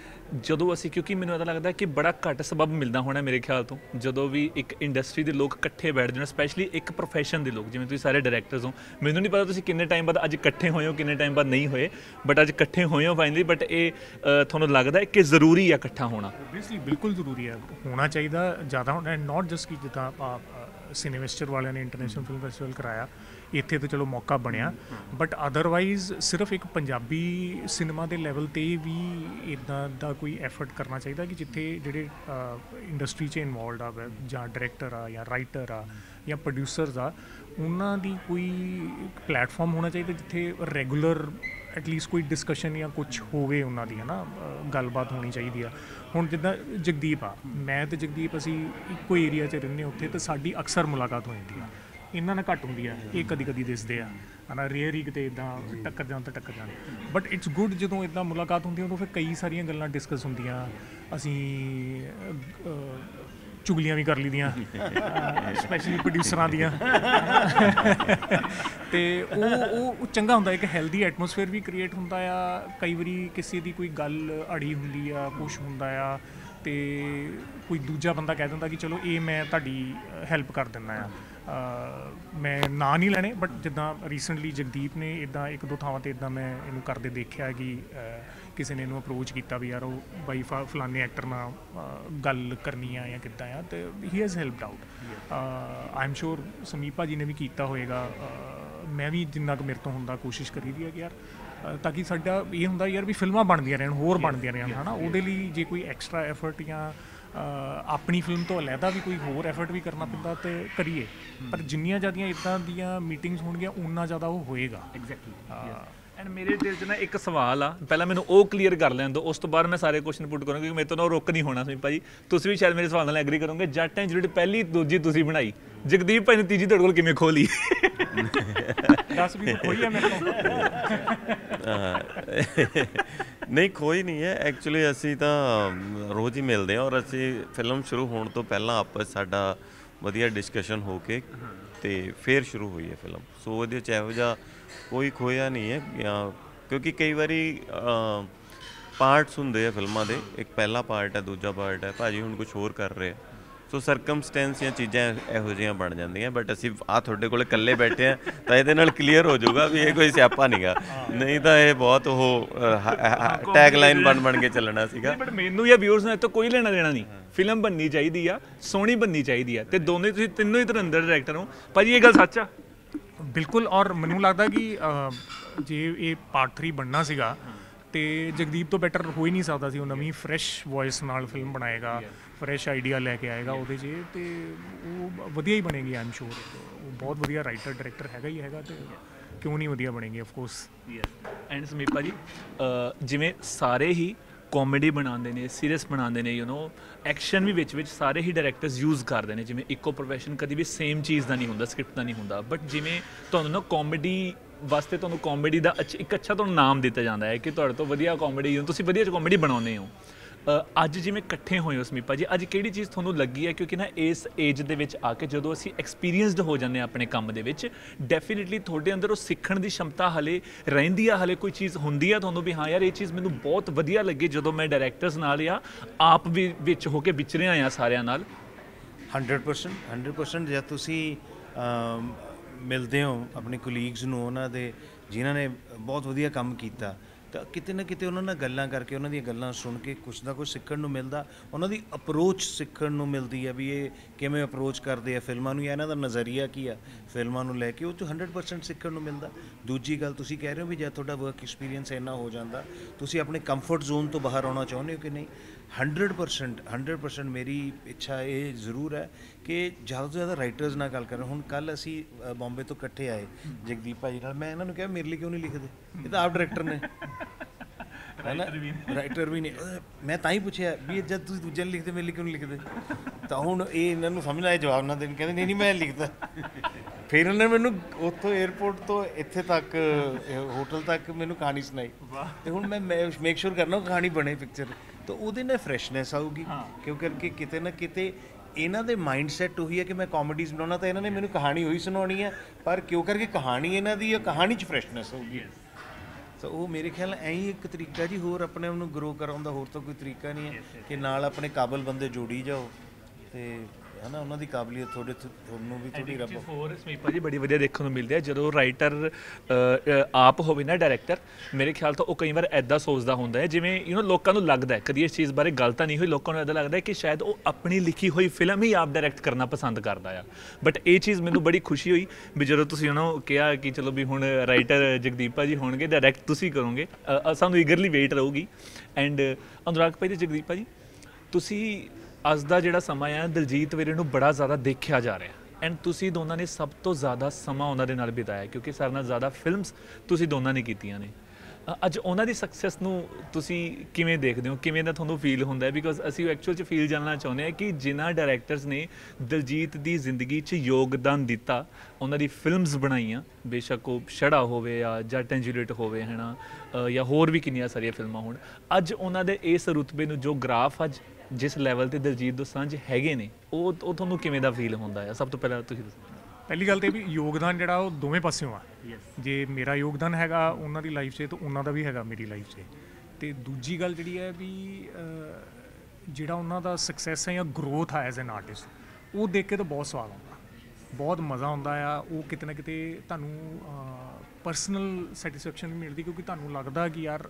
ਜਦੋਂ ਅਸੀਂ, ਕਿਉਂਕਿ ਮੈਨੂੰ ਇੱਦਾਂ ਲੱਗਦਾ ਕਿ ਬੜਾ ਘੱਟ ਸਬਬ ਮਿਲਦਾ ਹੋਣਾ ਮੇਰੇ ਖਿਆਲ ਤੋਂ, ਜਦੋਂ ਵੀ ਇੱਕ ਇੰਡਸਟਰੀ ਦੇ ਲੋਕ ਇਕੱਠੇ ਬੈਠਦੇ ਨੇ, ਸਪੈਸ਼ਲੀ ਇੱਕ ਪ੍ਰੋਫੈਸ਼ਨ ਦੇ ਲੋਕ, ਜਿਵੇਂ ਤੁਸੀਂ ਸਾਰੇ ਡਾਇਰੈਕਟਰਸ ਹੋ, ਮੈਨੂੰ ਨਹੀਂ ਪਤਾ ਤੁਸੀਂ ਕਿੰਨੇ ਟਾਈਮ ਬਾਅਦ ਅੱਜ ਇਕੱਠੇ ਹੋਏ ਹੋ, ਕਿੰਨੇ ਟਾਈਮ ਬਾਅਦ ਨਹੀਂ ਹੋਏ, ਬਟ ਅੱਜ ਇਕੱਠੇ ਹੋਏ ਹੋ ਫਾਈਨਲੀ, ਬਟ ਇਹ ਤੁਹਾਨੂੰ ਲੱਗਦਾ ਹੈ ਕਿ ਜ਼ਰੂਰੀ ਆ ਇਕੱਠਾ ਹੋਣਾ?
ਓਬਵੀਅਸਲੀ ਬਿਲਕੁਲ ਜ਼ਰੂਰੀ ਹੈ, ਹੋਣਾ ਚਾਹੀਦਾ ਜ਼ਿਆਦਾ ਹੋਣਾ, ਐਂਡ ਨਾਟ ਜਸਟ ਕਿ ਜਿੱਦਾਂ ਆਪਾਂ ਸਿਨੇਮੈਸਟਰ ਵਾਲਿਆਂ ਨੇ ਇੰਟਰਨੈਸ਼ਨਲ ਫਿਲਮ ਫੈਸਟੀਵਲ ਕਰਾਇਆ, ਇੱਥੇ ਤਾਂ ਚਲੋ ਮੌਕਾ ਬਣਿਆ, ਬਟ ਅਦਰਵਾਈਜ਼ ਸਿਰਫ ਇੱਕ ਪੰਜਾਬੀ ਸਿਨੇਮਾ ਦੇ ਲੈਵਲ 'ਤੇ ਵੀ ਇੱਦਾਂ ਦਾ ਕੋਈ ਐਫਰਟ ਕਰਨਾ ਚਾਹੀਦਾ ਕਿ ਜਿੱਥੇ ਜਿਹੜੇ ਇੰਡਸਟਰੀ 'ਚ ਇਨਵੋਲਵਡ ਆ, ਜਾਂ ਡਾਇਰੈਕਟਰ ਆ, ਜਾਂ ਰਾਈਟਰ ਆ, ਜਾਂ ਪ੍ਰੋਡਿਊਸਰਸ ਆ, ਉਹਨਾਂ ਦੀ ਕੋਈ ਪਲੇਟਫਾਰਮ ਹੋਣਾ ਚਾਹੀਦਾ ਜਿੱਥੇ ਰੈਗੂਲਰ ਐਟਲੀਸਟ ਕੋਈ ਡਿਸਕਸ਼ਨ ਜਾਂ ਕੁਛ ਹੋਵੇ ਉਹਨਾਂ ਦੀ, ਹੈ ਨਾ, ਗੱਲਬਾਤ ਹੋਣੀ ਚਾਹੀਦੀ ਆ। ਹੁਣ ਜਿੱਦਾਂ ਜਗਦੀਪ ਆ, ਮੈਂ ਅਤੇ ਜਗਦੀਪ ਅਸੀਂ ਇੱਕੋ ਏਰੀਆ 'ਚ ਰਹਿੰਦੇ ਉੱਥੇ, ਤਾਂ ਸਾਡੀ ਅਕਸਰ ਮੁਲਾਕਾਤ ਹੋ ਜਾਂਦੀ ਆ, ਇਹਨਾਂ ਨਾਲ ਘੱਟ ਹੁੰਦੀ ਆ, ਇਹ ਕਦੀ ਕਦੀ ਦਿਸਦੇ ਆ, ਹੈ ਨਾ, ਰੇਅਰ ਹੀ ਕਿਤੇ ਇੱਦਾਂ ਟੱਕਰ ਜਾਣ ਤਾਂ ਟੱਕਰ ਜਾਣ, ਬਟ ਇਟਸ ਗੁੱਡ ਜਦੋਂ ਇੱਦਾਂ ਮੁਲਾਕਾਤ ਹੁੰਦੀ ਉਦੋਂ ਫਿਰ ਕਈ ਸਾਰੀਆਂ ਗੱਲਾਂ ਡਿਸਕਸ ਹੁੰਦੀਆਂ, ਅਸੀਂ ਚੁਗਲੀਆਂ ਵੀ ਕਰ ਲਈਆਂ, ਸਪੈਸ਼ਲੀ ਪ੍ਰੋਡਿਊਸਰਾਂ ਦੀਆਂ, ਅਤੇ ਉਹ ਚੰਗਾ ਹੁੰਦਾ, ਇੱਕ ਹੈਲਦੀ ਐਟਮੋਸਫੇਅਰ ਵੀ ਕ੍ਰੀਏਟ ਹੁੰਦਾ ਆ। ਕਈ ਵਾਰੀ ਕਿਸੇ ਦੀ ਕੋਈ ਗੱਲ ਅੜੀ ਹੁੰਦੀ ਆ, ਕੁਛ ਹੁੰਦਾ ਆ, ਅਤੇ ਕੋਈ ਦੂਜਾ ਬੰਦਾ ਕਹਿ ਦਿੰਦਾ ਕਿ ਚਲੋ ਇਹ ਮੈਂ ਤੁਹਾਡੀ ਹੈਲਪ ਕਰ ਦਿੰਦਾ ਆ, ਮੈਂ ਨਾਂ ਨਹੀਂ ਲੈਣੇ, ਬਟ ਜਿੱਦਾਂ ਰੀਸੈਂਟਲੀ ਜਗਦੀਪ ਨੇ ਇੱਦਾਂ ਇੱਕ ਦੋ ਥਾਵਾਂ 'ਤੇ ਇੱਦਾਂ ਮੈਂ ਇਹਨੂੰ ਕਰਦੇ ਦੇਖਿਆ ਕਿ ਕਿਸੇ ਨੇ ਇਹਨੂੰ ਅਪਰੋਚ ਕੀਤਾ ਵੀ ਯਾਰ ਉਹ ਬਾਈ ਫਲਾਣੇ ਐਕਟਰ ਨਾਲ ਗੱਲ ਕਰਨੀ ਆ ਜਾਂ ਕਿੱਦਾਂ ਆ, ਅਤੇ he has helped out. I am sure Sameep ਭਾਜੀ ਨੇ ਵੀ ਕੀਤਾ ਹੋਏਗਾ, ਮੈਂ ਵੀ ਜਿੰਨਾ ਕੁ ਮੇਰੇ ਤੋਂ ਹੁੰਦਾ ਕੋਸ਼ਿਸ਼ ਕਰੀ ਦੀ ਹੈ ਕਿ ਯਾਰ ਤਾਂ ਕਿ ਸਾਡਾ ਇਹ ਹੁੰਦਾ ਯਾਰ ਵੀ ਫਿਲਮਾਂ ਬਣਦੀਆਂ ਰਹਿਣ, ਹੋਰ ਬਣਦੀਆਂ ਰਹਿਣ, ਹੈ ਨਾ, ਉਹਦੇ ਲਈ ਜੇ ਕੋਈ ਐਕਸਟਰਾ ਐਫਰਟ ਜਾਂ ਆਪਣੀ ਫਿਲਮ ਤੋਂ ਅਲੱਗਾ ਵੀ ਕੋਈ ਹੋਰ ਐਫਰਟ ਵੀ ਕਰਨਾ ਪੈਂਦਾ ਤੇ ਕਰੀਏ, ਪਰ ਜਿੰਨੀਆਂ ਜ਼ਿਆਦੀਆਂ ਇੱਦਾਂ ਦੀਆਂ ਮੀਟਿੰਗਸ ਹੋਣਗੀਆਂ ਉਨਾ ਜ਼ਿਆਦਾ ਉਹ ਹੋਏਗਾ।
ਐਗਜ਼ੈਕਟਲੀ। ਐਂਡ ਮੇਰੇ ਦਿਲ 'ਚ ਨਾ ਇੱਕ ਸਵਾਲ ਆ, ਪਹਿਲਾਂ ਮੈਨੂੰ ਉਹ ਕਲੀਅਰ ਕਰ ਲੈਣ ਦਿਓ, ਉਸ ਤੋਂ ਬਾਅਦ ਮੈਂ ਸਾਰੇ ਕੁਐਸਚਨ ਪੁੱਟ ਕਰਾਂਗਾ, ਕਿਉਂਕਿ ਮੇਰੇ ਤੋਂ ਨਾ ਰੁਕ ਨਹੀਂ ਹੋਣਾ ਸੀ ਭਾਜੀ। ਤੁਸੀਂ ਵੀ ਸ਼ਾਇਦ ਮੇਰੇ ਸਵਾਲ ਨਾਲ ਐਗਰੀ ਕਰੋਗੇ, ਜੱਟ ਐਂਡ ਜੁਲੀਅਟ ਪਹਿਲੀ ਦੂਜੀ ਤੁਸੀਂ ਬਣਾਈ, ਜਗਦੀਪ ਭਾਈ ਨੇ ਤੀਜੀ ਤੁਹਾਡੇ ਕੋਲ ਕਿਵੇਂ ਖੋਲੀ?
10 ਵੀ ਖੋਈ ਆ ਮੇਰੇ ਕੋਲ।
ਨਹੀਂ ਕੋਈ ਨਹੀਂ ਹੈ ਐਕਚੁਅਲੀ, ਅਸੀਂ ਤਾਂ ਰੋਜ਼ ਹੀ ਮਿਲਦੇ ਹਾਂ ਔਰ ਅਸੀਂ ਫਿਲਮ ਸ਼ੁਰੂ ਹੋਣ ਤੋਂ ਪਹਿਲਾਂ ਆਪਸ ਸਾਡਾ ਵਧੀਆ ਡਿਸਕਸ਼ਨ ਹੋ ਕੇ ਤੇ ਫਿਰ ਸ਼ੁਰੂ ਹੋਈ ਹੈ ਫਿਲਮ। ਸੋ ਉਹਦੇ 'ਚ ਇਹੋ ਜਿਹਾ ਕੋਈ ਖੋਇਆ ਨਹੀਂ ਹੈ ਕਿਉਂਕਿ ਕਈ ਵਾਰੀ ਪਾਰਟਸ ਹੁੰਦੇ ਆ ਫਿਲਮਾਂ ਦੇ, ਇੱਕ ਪਹਿਲਾ ਪਾਰਟ ਹੈ, ਦੂਜਾ ਪਾਰਟ ਹੈ, ਭਾਜੀ ਹੁਣ ਕੁਛ ਹੋਰ ਕਰ ਰਹੇ। ਸੋ ਸਰਕਮਸਟੈਂਸ ਜਾਂ ਚੀਜ਼ਾਂ ਇਹੋ ਜਿਹੀਆਂ ਬਣ ਜਾਂਦੀਆਂ। ਬਟ ਅਸੀਂ ਤੁਹਾਡੇ ਕੋਲ ਇਕੱਲੇ ਬੈਠੇ ਹਾਂ ਤਾਂ ਇਹਦੇ ਨਾਲ ਕਲੀਅਰ ਹੋ ਜਾਊਗਾ ਵੀ ਇਹ ਕੋਈ ਸਿਆਪਾ ਨਹੀਂਗਾ, ਨਹੀਂ ਤਾਂ ਇਹ ਬਹੁਤ ਉਹ ਟੈਗ ਲਾਈਨ ਬਣ ਕੇ ਚੱਲਣਾ ਸੀਗਾ।
ਬਟ ਮੈਨੂੰ ਜਾਂ ਵਿਊਅਰਸ ਨਾਲ ਤਾਂ ਕੋਈ ਲੈਣਾ ਦੇਣਾ ਨਹੀਂ, ਫਿਲਮ ਬਣਨੀ ਚਾਹੀਦੀ ਆ, ਸੋਹਣੀ ਬਣਨੀ ਚਾਹੀਦੀ ਆ, ਤੇ ਦੋਨੇ ਤੁਸੀਂ ਤਿੰਨੋਂ ਹੀ ਧੁਰੰਦਰ ਡਾਇਰੈਕਟਰ ਹੋ ਭਾਜੀ, ਇਹ ਗੱਲ ਸੱਚ ਆ
ਬਿਲਕੁਲ। ਔਰ ਮੈਨੂੰ ਲੱਗਦਾ ਕਿ ਜੇ ਇਹ ਪਾਰਟ 3 ਬਣਨਾ ਸੀਗਾ ਤੇ ਜਗਦੀਪ ਤੋਂ ਬੈਟਰ ਹੋ ਹੀ ਨਹੀਂ ਸਕਦਾ ਸੀ। ਉਹ ਨਵੀਂ ਫਰੈਸ਼ ਵੌਇਸ ਨਾਲ ਫਿਲਮ ਬਣਾਏਗਾ, ਫਰੈਸ਼ ਆਈਡੀਆ ਲੈ ਕੇ ਆਏਗਾ ਉਹਦੇ 'ਚ, ਤੇ ਉਹ ਵਧੀਆ ਹੀ ਬਣੇਗੀ ਆਈ ਐਮ ਸ਼ੋਰ। ਉਹ ਬਹੁਤ ਵਧੀਆ ਰਾਈਟਰ ਡਾਇਰੈਕਟਰ ਹੈਗਾ ਹੀ ਹੈਗਾ, ਤੇ ਕਿਉਂ ਨਹੀਂ ਵਧੀਆ ਬਣੇਗੀ ਆਫ ਕੋਰਸ।
ਐਂਡ ਸਮੀਪ ਭਾਜੀ, ਜਿਵੇਂ ਸਾਰੇ ਹੀ ਕਾਮੇਡੀ ਬਣਾਉਂਦੇ ਨੇ, ਸੀਰੀਅਸ ਬਣਾਉਂਦੇ ਨੇ, ਐਕਸ਼ਨ ਵੀ ਵਿੱਚ ਸਾਰੇ ਹੀ ਡਾਇਰੈਕਟਰਸ ਯੂਜ਼ ਕਰਦੇ ਨੇ। ਜਿਵੇਂ ਇੱਕੋ ਪ੍ਰੋਫੈਸ਼ਨ ਕਦੀ ਵੀ ਸੇਮ ਚੀਜ਼ ਦਾ ਨਹੀਂ ਹੁੰਦਾ, ਸਕ੍ਰਿਪਟ ਦਾ ਨਹੀਂ ਹੁੰਦਾ। ਬਟ ਜਿਵੇਂ ਤੁਹਾਨੂੰ ਨਾ ਕਾਮੇਡੀ ਵਾਸਤੇ ਤੁਹਾਨੂੰ ਕਾਮੇਡੀ ਦਾ ਇੱਕ ਅੱਛਾ ਤੁਹਾਨੂੰ ਨਾਮ ਦਿੱਤਾ ਜਾਂਦਾ ਹੈ ਕਿ ਤੁਹਾਡੇ ਤੋਂ ਵਧੀਆ ਕਾਮੇਡੀ, ਤੁਸੀਂ ਵਧੀਆ ਕਾਮੇਡੀ ਬਣਾਉਂਦੇ ਹੋ। ਅੱਜ ਜਿਵੇਂ ਇਕੱਠੇ ਹੋਏ ਹੋ ਸਮੀਪਾ ਜੀ, ਅੱਜ ਕਿਹੜੀ ਚੀਜ਼ ਤੁਹਾਨੂੰ ਲੱਗੀ ਹੈ? ਕਿਉਂਕਿ ਨਾ ਇਸ ਏਜ ਦੇ ਵਿੱਚ ਆ ਕੇ ਜਦੋਂ ਅਸੀਂ ਐਕਸਪੀਰੀਅੰਸਡ ਹੋ ਜਾਂਦੇ ਹਾਂ ਆਪਣੇ ਕੰਮ ਦੇ ਵਿੱਚ, ਡੈਫੀਨੇਟਲੀ ਤੁਹਾਡੇ ਅੰਦਰ ਉਹ ਸਿੱਖਣ ਦੀ ਸ਼ਮਤਾ ਹਲੇ ਰਹਿੰਦੀ ਆ, ਹਲੇ ਕੋਈ ਚੀਜ਼ ਹੁੰਦੀ ਆ ਤੁਹਾਨੂੰ ਵੀ ਹਾਂ ਯਾਰ ਇਹ ਚੀਜ਼ ਮੈਨੂੰ ਬਹੁਤ ਵਧੀਆ ਲੱਗੀ ਜਦੋਂ ਮੈਂ ਡਾਇਰੈਕਟਰਸ ਨਾਲ ਜਾਂ ਆਪ ਵੀ ਵਿੱਚ ਹੋ ਕੇ ਵਿਚਰਿਆ ਆ ਸਾਰਿਆਂ ਨਾਲ।
100% ਜਦ ਤੁਸੀਂ ਮਿਲਦੇ ਹੋ ਆਪਣੇ ਕੋਲੀਗਸ ਨੂੰ, ਉਹਨਾਂ ਦੇ ਜਿਨ੍ਹਾਂ ਨੇ ਬਹੁਤ ਵਧੀਆ ਕੰਮ ਕੀਤਾ, ਤਾਂ ਕਿਤੇ ਨਾ ਕਿਤੇ ਉਹਨਾਂ ਨਾਲ ਗੱਲਾਂ ਕਰਕੇ, ਉਹਨਾਂ ਦੀਆਂ ਗੱਲਾਂ ਸੁਣ ਕੇ ਕੁਛ ਨਾ ਕੁਛ ਸਿੱਖਣ ਨੂੰ ਮਿਲਦਾ। ਉਹਨਾਂ ਦੀ ਅਪਰੋਚ ਸਿੱਖਣ ਨੂੰ ਮਿਲਦੀ ਹੈ ਵੀ ਇਹ ਕਿਵੇਂ ਅਪਰੋਚ ਕਰਦੇ ਆ ਫਿਲਮਾਂ ਨੂੰ, ਜਾਂ ਇਹਨਾਂ ਦਾ ਨਜ਼ਰੀਆ ਕੀ ਆ ਫਿਲਮਾਂ ਨੂੰ ਲੈ ਕੇ, ਉਹ 'ਚੋਂ 100% ਸਿੱਖਣ ਨੂੰ ਮਿਲਦਾ। ਦੂਜੀ ਗੱਲ ਤੁਸੀਂ ਕਹਿ ਰਹੇ ਹੋ ਵੀ ਜਦ ਤੁਹਾਡਾ ਵਰਕ ਐਕਸਪੀਰੀਅੰਸ ਇੰਨਾ ਹੋ ਜਾਂਦਾ, ਤੁਸੀਂ ਆਪਣੇ ਕੰਫਰਟ ਜ਼ੋਨ ਤੋਂ ਬਾਹਰ ਆਉਣਾ ਚਾਹੁੰਦੇ ਹੋ ਕਿ ਨਹੀਂ? 100% ਮੇਰੀ ਇੱਛਾ ਇਹ ਜ਼ਰੂਰ ਹੈ ਕਿ ਜ਼ਿਆਦਾ ਤੋਂ ਜ਼ਿਆਦਾ ਰਾਈਟਰਸ ਨਾਲ ਗੱਲ ਕਰਨ। ਹੁਣ ਕੱਲ੍ਹ ਅਸੀਂ ਬੰਬੇ ਤੋਂ ਇਕੱਠੇ ਆਏ ਜਗਦੀਪ ਭਾਜੀ ਨਾਲ, ਮੈਂ ਇਹਨਾਂ ਨੂੰ ਕਿਹਾ ਮੇਰੇ ਲਈ ਕਿਉਂ ਨਹੀਂ ਲਿਖਦੇ, ਇਹ ਤਾਂ ਆਪ ਡਾਇਰੈਕਟਰ ਨੇ, ਹੈ ਨਾ, ਰਾਈਟਰ ਵੀ ਨੇ। ਮੈਂ ਤਾਂ ਹੀ ਪੁੱਛਿਆ ਵੀ ਜਦ ਤੁਸੀਂ ਦੂਜਿਆਂ ਨੂੰ ਲਿਖਦੇ ਮੇਰੇ ਲਈ ਕਿਉਂ ਨਹੀਂ ਲਿਖਦੇ? ਤਾਂ ਹੁਣ ਇਹ ਇਹਨਾਂ ਨੂੰ ਸਮਝ ਆਇਆ, ਜਵਾਬ ਨਾ ਦੇਣ, ਕਹਿੰਦੇ ਨਹੀਂ ਮੈਂ ਲਿਖਦਾ। ਫਿਰ ਉਹਨੇ ਮੈਨੂੰ ਉੱਥੋਂ 에ਅਰਪੋਰਟ ਤੋਂ ਇੱਥੇ ਤੱਕ ਹੋਟਲ ਤੱਕ ਮੈਨੂੰ ਕਹਾਣੀ ਸੁਣਾਈ, ਤੇ ਹੁਣ ਮੈਂ ਮੇਕ ਸ਼ੋਰ ਕਰਨਾ ਉਹ ਕਹਾਣੀ ਬਣੇ ਪਿਕਚਰ, ਤਾਂ ਉਹਦੇ ਨਾਲ ਫਰੈਸ਼ਨੈਸ ਆਊਗੀ। ਕਿਉਂਕਿ ਕਿਤੇ ਨਾ ਕਿਤੇ ਇਹਨਾਂ ਦੇ ਮਾਈਂਡ ਸੈਟ ਉਹੀ ਹੈ ਕਿ ਮੈਂ ਕਾਮੇਡੀਜ਼ ਬਣਾਉਣਾ, ਤਾਂ ਇਹਨਾਂ ਨੇ ਮੈਨੂੰ ਕਹਾਣੀ ਉਹੀ ਸੁਣਾਉਣੀ ਹੈ, ਪਰ ਕਿਉਂ ਕਰਕੇ ਕਹਾਣੀ ਇਹਨਾਂ ਦੀ, ਕਹਾਣੀ 'ਚ ਫਰੈਸ਼ਨੈਸ ਹੋਊਗੀ। ਤਾਂ ਉਹ ਮੇਰੇ ਖਿਆਲ ਐਂ ਹੀ ਇੱਕ ਤਰੀਕਾ ਜੀ, ਹੋਰ ਆਪਣੇ ਆਪ ਨੂੰ ਗਰੋ ਕਰਾਉਣ ਦਾ ਹੋਰ ਤਾਂ ਕੋਈ ਤਰੀਕਾ ਨਹੀਂ ਹੈ ਕਿ ਨਾਲ ਆਪਣੇ ਕਾਬਲ ਬੰਦੇ ਜੋੜੀ ਜਾਓ, ਤੇ ਹੈ ਨਾ ਉਹਨਾਂ ਦੀ ਕਾਬਲੀਅਤ ਤੁਹਾਨੂੰ ਵੀ ਥੋੜੀ ਰੱਬ
ਹੋਰ ਸਮੀਪਾ ਜੀ ਬੜੀ ਵਧੀਆ ਦੇਖਣ ਨੂੰ ਮਿਲਦੀ ਹੈ। ਜਦੋਂ ਰਾਈਟਰ ਆਪ ਹੋਵੇ ਨਾ ਡਾਇਰੈਕਟਰ, ਮੇਰੇ ਖਿਆਲ ਤੋਂ ਉਹ ਕਈ ਵਾਰ ਐਦਾਂ ਸੋਚਦਾ ਹੁੰਦਾ ਹੈ ਜਿਵੇਂ ਲੋਕਾਂ ਨੂੰ ਲੱਗਦਾ ਹੈ, ਕਦੀ ਇਸ ਚੀਜ਼ ਬਾਰੇ ਗੱਲ ਤਾਂ ਨਹੀਂ ਹੋਈ, ਲੋਕਾਂ ਨੂੰ ਐਦਾਂ ਲੱਗਦਾ ਹੈ ਕਿ ਸ਼ਾਇਦ ਉਹ ਆਪਣੀ ਲਿਖੀ ਹੋਈ ਫਿਲਮ ਹੀ ਆਪ ਡਾਇਰੈਕਟ ਕਰਨਾ ਪਸੰਦ ਕਰਦਾ ਆ। ਬਟ ਇਹ ਚੀਜ਼ ਮੈਨੂੰ ਬੜੀ ਖੁਸ਼ੀ ਹੋਈ ਵੀ ਜਦੋਂ ਤੁਸੀਂ ਉਹਨਾਂ ਨੂੰ ਕਿਹਾ ਕਿ ਚਲੋ ਵੀ ਹੁਣ ਰਾਈਟਰ ਜਗਦੀਪ ਭਾਜੀ ਹੋਣਗੇ, ਡਾਇਰੈਕਟ ਤੁਸੀਂ ਕਰੋਗੇ, ਸਾਨੂੰ ਈਗਰਲੀ ਵੇਟ ਰਹੂਗੀ। ਐਂਡ ਅਨੁਰਾਗ ਭਾਈ ਤੇ ਜਗਦੀਪ ਭਾਜੀ, ਤੁਸੀਂ ਅੱਜ ਦਾ ਜਿਹੜਾ ਸਮਾਂ ਆ ਦਲਜੀਤ ਵੀਰੇ ਨੂੰ ਬੜਾ ਜ਼ਿਆਦਾ ਦੇਖਿਆ ਜਾ ਰਿਹਾ, ਐਂਡ ਤੁਸੀਂ ਦੋਨਾਂ ਨੇ ਸਭ ਤੋਂ ਜ਼ਿਆਦਾ ਸਮਾਂ ਉਹਨਾਂ ਦੇ ਨਾਲ ਬਿਤਾਇਆ, ਕਿਉਂਕਿ ਸਾਰਿਆਂ ਨਾਲ ਜ਼ਿਆਦਾ ਫਿਲਮਸ ਤੁਸੀਂ ਦੋਨਾਂ ਨੇ ਕੀਤੀਆਂ ਨੇ। ਅੱਜ ਉਹਨਾਂ ਦੀ ਸਕਸੈਸ ਨੂੰ ਤੁਸੀਂ ਕਿਵੇਂ ਦੇਖਦੇ ਹੋ, ਕਿਵੇਂ ਦਾ ਤੁਹਾਨੂੰ ਫੀਲ ਹੁੰਦਾ ਹੈ? ਬਿਕੋਜ਼ ਅਸੀਂ ਐਕਚੁਅਲ 'ਚ ਫੀਲ ਜਾਣਨਾ ਚਾਹੁੰਦੇ ਹਾਂ ਕਿ ਜਿਨ੍ਹਾਂ ਡਾਇਰੈਕਟਰਸ ਨੇ ਦਲਜੀਤ ਦੀ ਜ਼ਿੰਦਗੀ 'ਚ ਯੋਗਦਾਨ ਦਿੱਤਾ, ਉਹਨਾਂ ਦੀ ਫਿਲਮਸ ਬਣਾਈਆਂ, ਬੇਸ਼ੱਕ ਉਹ ਛੜਾ ਹੋਵੇ ਜਾਂ ਜੱਟ ਐਂਡ ਜੂਲੀਅਟ ਹੋਵੇ, ਹੈ ਨਾ, ਜਾਂ ਹੋਰ ਵੀ ਕਿੰਨੀਆਂ ਸਾਰੀਆਂ ਫਿਲਮਾਂ ਹੋਣ, ਅੱਜ ਉਹਨਾਂ ਦੇ ਇਸ ਰੁਤਬੇ ਨੂੰ, ਜੋ ਗ੍ਰਾਫ ਅੱਜ ਜਿਸ ਲੈਵਲ ਤੇ ਦਲਜੀਤ ਦੋਸਾਂਝ ਹੈਗੇ ਨੇ, ਉਹ ਤੁਹਾਨੂੰ ਕਿਵੇਂ ਦਾ ਫੀਲ ਹੁੰਦਾ ਹੈ? ਸਭ ਤੋਂ ਪਹਿਲਾਂ ਤੁਸੀਂ ਦੱਸੋ।
ਪਹਿਲੀ ਗੱਲ ਤਾਂ ਵੀ ਯੋਗਦਾਨ ਜਿਹੜਾ ਉਹ ਦੋਵੇਂ ਪਾਸਿਓਂ ਆ। ਜੇ ਮੇਰਾ ਯੋਗਦਾਨ ਹੈਗਾ ਉਹਨਾਂ ਦੀ ਲਾਈਫ 'ਚ, ਤਾਂ ਉਹਨਾਂ ਦਾ ਵੀ ਹੈਗਾ ਮੇਰੀ ਲਾਈਫ 'ਚ। ਅਤੇ ਦੂਜੀ ਗੱਲ ਜਿਹੜੀ ਹੈ ਵੀ ਜਿਹੜਾ ਉਹਨਾਂ ਦਾ ਸਕਸੈਸ ਹੈ ਜਾਂ ਗਰੋਥ ਆ ਐਜ਼ ਐਨ ਆਰਟਿਸਟ, ਉਹ ਦੇਖ ਕੇ ਤਾਂ ਬਹੁਤ ਸਵਾਦ ਆਉਂਦਾ, ਬਹੁਤ ਮਜ਼ਾ ਆਉਂਦਾ ਆ। ਉਹ ਕਿਤੇ ਨਾ ਕਿਤੇ ਤੁਹਾਨੂੰ ਪਰਸਨਲ ਸੈਟਿਸਫੈਕਸ਼ਨ ਵੀ ਮਿਲਦੀ, ਕਿਉਂਕਿ ਤੁਹਾਨੂੰ ਲੱਗਦਾ ਕਿ ਯਾਰ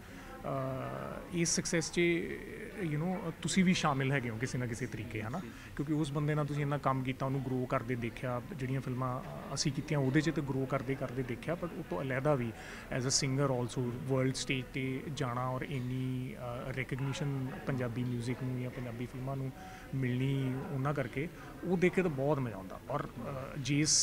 ਇਸ ਸਕਸੈਸ 'ਚ ਤੁਸੀਂ ਵੀ ਸ਼ਾਮਿਲ ਹੈਗੇ ਹੋ ਕਿਸੇ ਨਾ ਕਿਸੇ ਤਰੀਕੇ, ਹੈ ਨਾ, ਕਿਉਂਕਿ ਉਸ ਬੰਦੇ ਨਾਲ ਤੁਸੀਂ ਇੰਨਾ ਕੰਮ ਕੀਤਾ, ਉਹਨੂੰ ਗਰੋ ਕਰਦੇ ਦੇਖਿਆ। ਜਿਹੜੀਆਂ ਫਿਲਮਾਂ ਅਸੀਂ ਕੀਤੀਆਂ ਉਹਦੇ 'ਚ ਤਾਂ ਗਰੋ ਕਰਦੇ ਦੇਖਿਆ, ਬਟ ਉਹ ਤੋਂ ਅਲੱਗਾ ਵੀ as a singer also world stage 'ਤੇ ਜਾਣਾ ਔਰ ਇੰਨੀ ਰਿਕਗਨੀਸ਼ਨ ਪੰਜਾਬੀ ਮਿਊਜ਼ਿਕ ਨੂੰ ਜਾਂ ਪੰਜਾਬੀ ਫਿਲਮਾਂ ਨੂੰ ਮਿਲਣੀ, ਉਹਨਾਂ ਕਰਕੇ ਉਹ ਦੇਖ ਕੇ ਤਾਂ ਬਹੁਤ ਮਜ਼ਾ ਆਉਂਦਾ। ਔਰ ਜਿਸ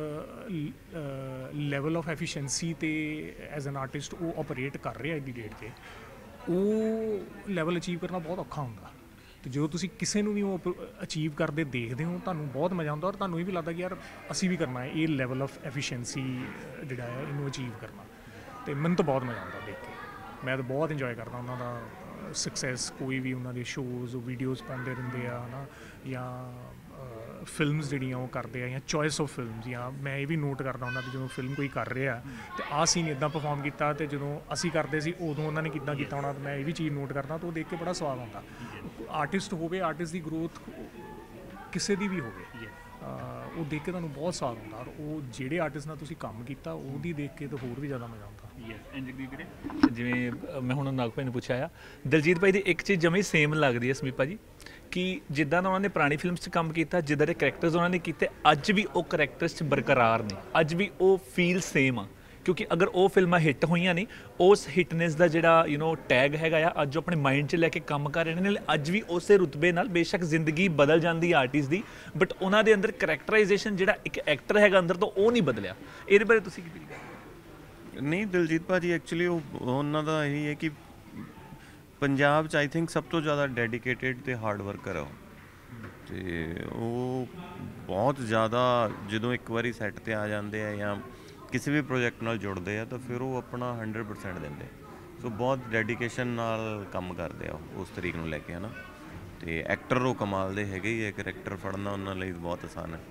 ਲੈਵਲ ਆਫ ਐਫੀਸ਼ੀਐਂਸੀ 'ਤੇ ਐਜ਼ ਐਨ ਆਰਟਿਸਟ ਉਹ ਆਪਰੇਟ ਕਰ ਰਿਹਾ ਅੱਜ ਦੀ ਡੇਟ 'ਤੇ, ਉਹ ਲੈਵਲ ਅਚੀਵ ਕਰਨਾ ਬਹੁਤ ਔਖਾ ਹੁੰਦਾ। ਅਤੇ ਜਦੋਂ ਤੁਸੀਂ ਕਿਸੇ ਨੂੰ ਵੀ ਉਹ ਅਚੀਵ ਕਰਦੇ ਦੇਖਦੇ ਹੋ, ਤੁਹਾਨੂੰ ਬਹੁਤ ਮਜ਼ਾ ਆਉਂਦਾ, ਔਰ ਤੁਹਾਨੂੰ ਇਹ ਵੀ ਲੱਗਦਾ ਕਿ ਯਾਰ ਅਸੀਂ ਵੀ ਕਰਨਾ ਹੈ ਇਹ ਲੈਵਲ ਆਫ ਐਫੀਸ਼ੀਐਂਸੀ ਜਿਹੜਾ ਹੈ, ਇਹਨੂੰ ਅਚੀਵ ਕਰਨਾ। ਅਤੇ ਮੈਨੂੰ ਤਾਂ ਬਹੁਤ ਮਜ਼ਾ ਆਉਂਦਾ ਦੇਖ ਕੇ। ਮੈਂ ਤਾਂ ਬਹੁਤ ਇੰਜੋਏ ਕਰਦਾ ਉਹਨਾਂ ਦਾ ਸਕਸੈਸ। ਕੋਈ ਵੀ ਉਹਨਾਂ ਦੇ ਸ਼ੋਜ਼ ਵੀਡੀਓਜ਼ ਪਾਉਂਦੇ ਰਹਿੰਦੇ ਆ ਹੈ ਨਾ, ਜਾਂ ਫਿਲਮਸ ਜਿਹੜੀਆਂ ਉਹ ਕਰਦੇ ਆ, ਜਾਂ ਚੋਇਸ ਆਫ ਫਿਲਮਸ। ਜਾਂ ਮੈਂ ਇਹ ਵੀ ਨੋਟ ਕਰਦਾ ਉਹਨਾਂ ਦੀ ਜਦੋਂ ਫਿਲਮ ਕੋਈ ਕਰ ਰਿਹਾ ਤੇ ਆਹ ਸੀਨ ਇੱਦਾਂ ਪਰਫਾਰਮ ਕੀਤਾ, ਤੇ ਜਦੋਂ ਅਸੀਂ ਕਰਦੇ ਸੀ ਉਦੋਂ ਉਹਨਾਂ ਨੇ ਕਿੱਦਾਂ ਕੀਤਾ ਹੋਣਾ, ਮੈਂ ਇਹ ਵੀ ਚੀਜ਼ ਨੋਟ ਕਰਦਾ। ਤਾਂ ਉਹ ਦੇਖ ਕੇ ਬੜਾ ਸਵਾਦ ਆਉਂਦਾ। ਆਰਟਿਸਟ ਹੋਵੇ, ਆਰਟਿਸਟ ਦੀ ਗਰੋਥ ਕਿਸੇ ਦੀ ਵੀ ਹੋਵੇ, ਉਹ ਦੇਖ ਕੇ ਤੁਹਾਨੂੰ ਬਹੁਤ ਸਵਾਦ ਆਉਂਦਾ। ਔਰ ਉਹ ਜਿਹੜੇ ਆਰਟਿਸਟ ਨਾਲ ਤੁਸੀਂ ਕੰਮ ਕੀਤਾ ਉਹਦੀ ਦੇਖ ਕੇ ਤਾਂ ਹੋਰ ਵੀ ਜ਼ਿਆਦਾ ਮਜ਼ਾ ਆਉਂਦਾ।
ਜਿਵੇਂ ਮੈਂ ਹੁਣ ਨਾਗ ਭਾਈ ਨੂੰ ਪੁੱਛਿਆ ਆ, ਦਲਜੀਤ ਭਾਈ ਦੀ ਇੱਕ ਚੀਜ਼ ਜਮੇ ਸੇਮ ਲੱਗਦੀ ਹੈ ਸਮੀਪ ਭਾਜੀ, ਕਿ ਜਿੱਦਾਂ ਦਾ ਉਹਨਾਂ ਨੇ ਪੁਰਾਣੀ ਫਿਲਮਸ 'ਚ ਕੰਮ ਕੀਤਾ, ਜਿੱਦਾਂ ਦੇ ਕਰੈਕਟਰਸ ਉਹਨਾਂ ਨੇ ਕੀਤੇ, ਅੱਜ ਵੀ ਉਹ ਕਰੈਕਟਰਸ 'ਚ ਬਰਕਰਾਰ ਨੇ, ਅੱਜ ਵੀ ਉਹ ਫੀਲ ਸੇਮ ਆ। ਕਿਉਂਕਿ ਅਗਰ ਉਹ ਫਿਲਮਾਂ ਹਿੱਟ ਹੋਈਆਂ ਨਹੀਂ, ਉਸ ਹਿੱਟਨੈਸ ਦਾ ਜਿਹੜਾ ਟੈਗ ਹੈਗਾ ਆ, ਅੱਜ ਉਹ ਆਪਣੇ ਮਾਈਂਡ 'ਚ ਲੈ ਕੇ ਕੰਮ ਕਰ ਰਹੇ ਨੇ। ਅੱਜ ਵੀ ਉਸੇ ਰੁਤਬੇ ਨਾਲ ਬੇਸ਼ੱਕ ਜ਼ਿੰਦਗੀ ਬਦਲ ਜਾਂਦੀ ਆਰਟਿਸਟ ਦੀ, ਬਟ ਉਹਨਾਂ ਦੇ ਅੰਦਰ ਕਰੈਕਟਰਾਈਜੇਸ਼ਨ ਜਿਹੜਾ ਇੱਕ ਐਕਟਰ ਹੈਗਾ ਅੰਦਰ ਤੋਂ, ਉਹ ਨਹੀਂ ਬਦਲਿਆ। ਇਹਦੇ ਬਾਰੇ ਤੁਸੀਂ ਕੀ ਫੀਲ ਕਰਦੇ?
ਨਹੀਂ, ਦਿਲਜੀਤ ਭਾਜੀ ਐਕਚੁਅਲੀ ਉਹਨਾਂ ਦਾ ਇਹੀ ਹੈ ਕਿ ਪੰਜਾਬ 'ਚ ਆਈ ਥਿੰਕ ਸਭ ਤੋਂ ਜ਼ਿਆਦਾ ਡੈਡੀਕੇਟਿਡ ਅਤੇ ਹਾਰਡ ਵਰਕਰ ਆ ਅਤੇ ਉਹ ਬਹੁਤ ਜ਼ਿਆਦਾ ਜਦੋਂ ਇੱਕ ਵਾਰੀ ਸੈੱਟ 'ਤੇ ਆ ਜਾਂਦੇ ਆ ਜਾਂ ਕਿਸੇ ਵੀ ਪ੍ਰੋਜੈਕਟ ਨਾਲ ਜੁੜਦੇ ਆ ਤਾਂ ਫਿਰ ਉਹ ਆਪਣਾ 100% ਦਿੰਦੇ। ਸੋ ਬਹੁਤ ਡੈਡੀਕੇਸ਼ਨ ਨਾਲ ਕੰਮ ਕਰਦੇ ਆ ਉਸ ਤਰੀਕ ਨੂੰ ਲੈ ਕੇ, ਹੈ ਨਾ। ਅਤੇ ਐਕਟਰ ਉਹ ਕਮਾਲ ਦੇ ਹੈਗੇ ਹੀ ਹੈ, ਕਰੈਕਟਰ ਫੜਨਾ ਉਹਨਾਂ ਲਈ ਬਹੁਤ ਆਸਾਨ ਹੈ।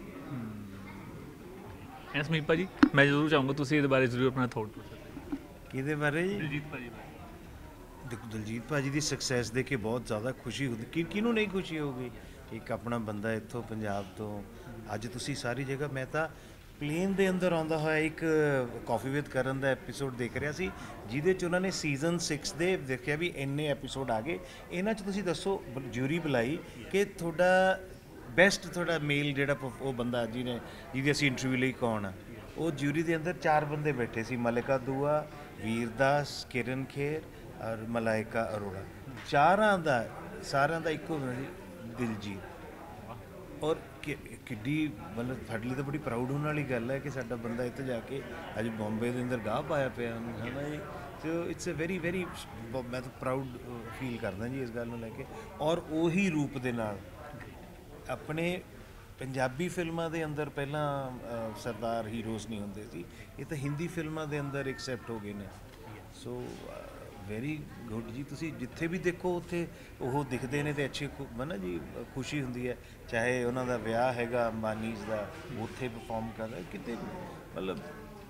ਸਮੀਪ ਭਾਜੀ, ਮੈਂ ਜ਼ਰੂਰ ਚਾਹੂੰਗਾ ਤੁਸੀਂ ਇਹਦੇ ਬਾਰੇ ਜ਼ਰੂਰ ਆਪਣਾ ਥੋਟ ਪੁੱਛ ਸਕਦੇ।
ਕਿਹਦੇ ਬਾਰੇ ਜੀ?
ਦਲਜੀਤ ਭਾਜੀ।
ਦੇਖੋ, ਦਲਜੀਤ ਭਾਜੀ ਦੀ ਸਕਸੈਸ ਦੇਖ ਕੇ ਬਹੁਤ ਜ਼ਿਆਦਾ ਖੁਸ਼ੀ ਹੁੰਦੀ। ਕਿਹਨੂੰ ਨਹੀਂ ਖੁਸ਼ੀ ਹੋਊਗੀ? ਇੱਕ ਆਪਣਾ ਬੰਦਾ ਇੱਥੋਂ ਪੰਜਾਬ ਤੋਂ, ਅੱਜ ਤੁਸੀਂ ਸਾਰੀ ਜਗ੍ਹਾ, ਮੈਂ ਤਾਂ ਪਲੇਨ ਦੇ ਅੰਦਰ ਆਉਂਦਾ ਹੋਇਆ ਇੱਕ ਕਾਫੀ ਵਿਦ ਕਰਨ ਦਾ ਐਪੀਸੋਡ ਦੇਖ ਰਿਹਾ ਸੀ, ਜਿਹਦੇ 'ਚ ਉਹਨਾਂ ਨੇ ਸੀਜ਼ਨ 6 ਦੇ ਦੇਖਿਆ ਵੀ ਇੰਨੇ ਐਪੀਸੋਡ ਆ ਗਏ। ਇਹਨਾਂ 'ਚ ਤੁਸੀਂ ਦੱਸੋ, ਜਿਊਰੀ ਬੁਲਾਈ ਕਿ ਤੁਹਾਡਾ ਬੈਸਟ, ਤੁਹਾਡਾ ਮੇਲ ਜਿਹੜਾ ਉਹ ਬੰਦਾ ਜਿਹਦੀ ਅਸੀਂ ਇੰਟਰਵਿਊ ਲਈ ਕੌਣ ਆ, ਉਹ ਜਿਊਰੀ ਦੇ ਅੰਦਰ 4 ਬੰਦੇ ਬੈਠੇ ਸੀ, ਮਲਿਕਾ ਦੂਆ, ਵੀਰਦਾਸ, ਕਿਰਨ ਖੇਰ ਔਰ ਮਲਾਇਕਾ ਅਰੋੜਾ। ਸਾਰਿਆਂ ਦਾ ਇੱਕੋ ਦਿਲਜੀਤ। ਔਰ ਕਿੱਡੀ ਮਤਲਬ ਸਾਡੇ ਲਈ ਤਾਂ ਬੜੀ ਪ੍ਰਾਊਡ ਹੋਣ ਵਾਲੀ ਗੱਲ ਹੈ ਕਿ ਸਾਡਾ ਬੰਦਾ ਇੱਥੇ ਜਾ ਕੇ ਅੱਜ ਬੰਬੇ ਦੇ ਅੰਦਰ ਗਾਹ ਪਾਇਆ ਪਿਆ ਉਹਨੂੰ, ਹੈ ਨਾ ਜੀ। So it's a very very, ਮੈਂ ਤਾਂ ਪ੍ਰਾਊਡ ਫੀਲ ਕਰਦਾ ਜੀ ਇਸ ਗੱਲ ਨੂੰ ਲੈ ਕੇ। ਔਰ ਉਹੀ ਰੂਪ ਦੇ ਨਾਲ ਆਪਣੇ ਪੰਜਾਬੀ ਫਿਲਮਾਂ ਦੇ ਅੰਦਰ ਪਹਿਲਾਂ ਸਰਦਾਰ ਹੀਰੋਜ਼ ਨਹੀਂ ਹੁੰਦੇ ਸੀ, ਇਹ ਤਾਂ ਹਿੰਦੀ ਫਿਲਮਾਂ ਦੇ ਅੰਦਰ ਐਕਸੈਪਟ ਹੋ ਗਏ ਨੇ। ਸੋ ਵੈਰੀ ਗੁੱਡ ਜੀ। ਤੁਸੀਂ ਜਿੱਥੇ ਵੀ ਦੇਖੋ ਉੱਥੇ ਉਹ ਦਿਖਦੇ ਨੇ ਅਤੇ ਅੱਛੀ ਨਾ ਜੀ, ਖੁਸ਼ੀ ਹੁੰਦੀ ਹੈ। ਚਾਹੇ ਉਹਨਾਂ ਦਾ ਵਿਆਹ ਹੈਗਾ ਅੰਬਾਨੀਜ਼ ਦਾ, ਉੱਥੇ ਪਰਫੋਰਮ ਕਰ ਰਿਹਾ ਕਿਤੇ, ਮਤਲਬ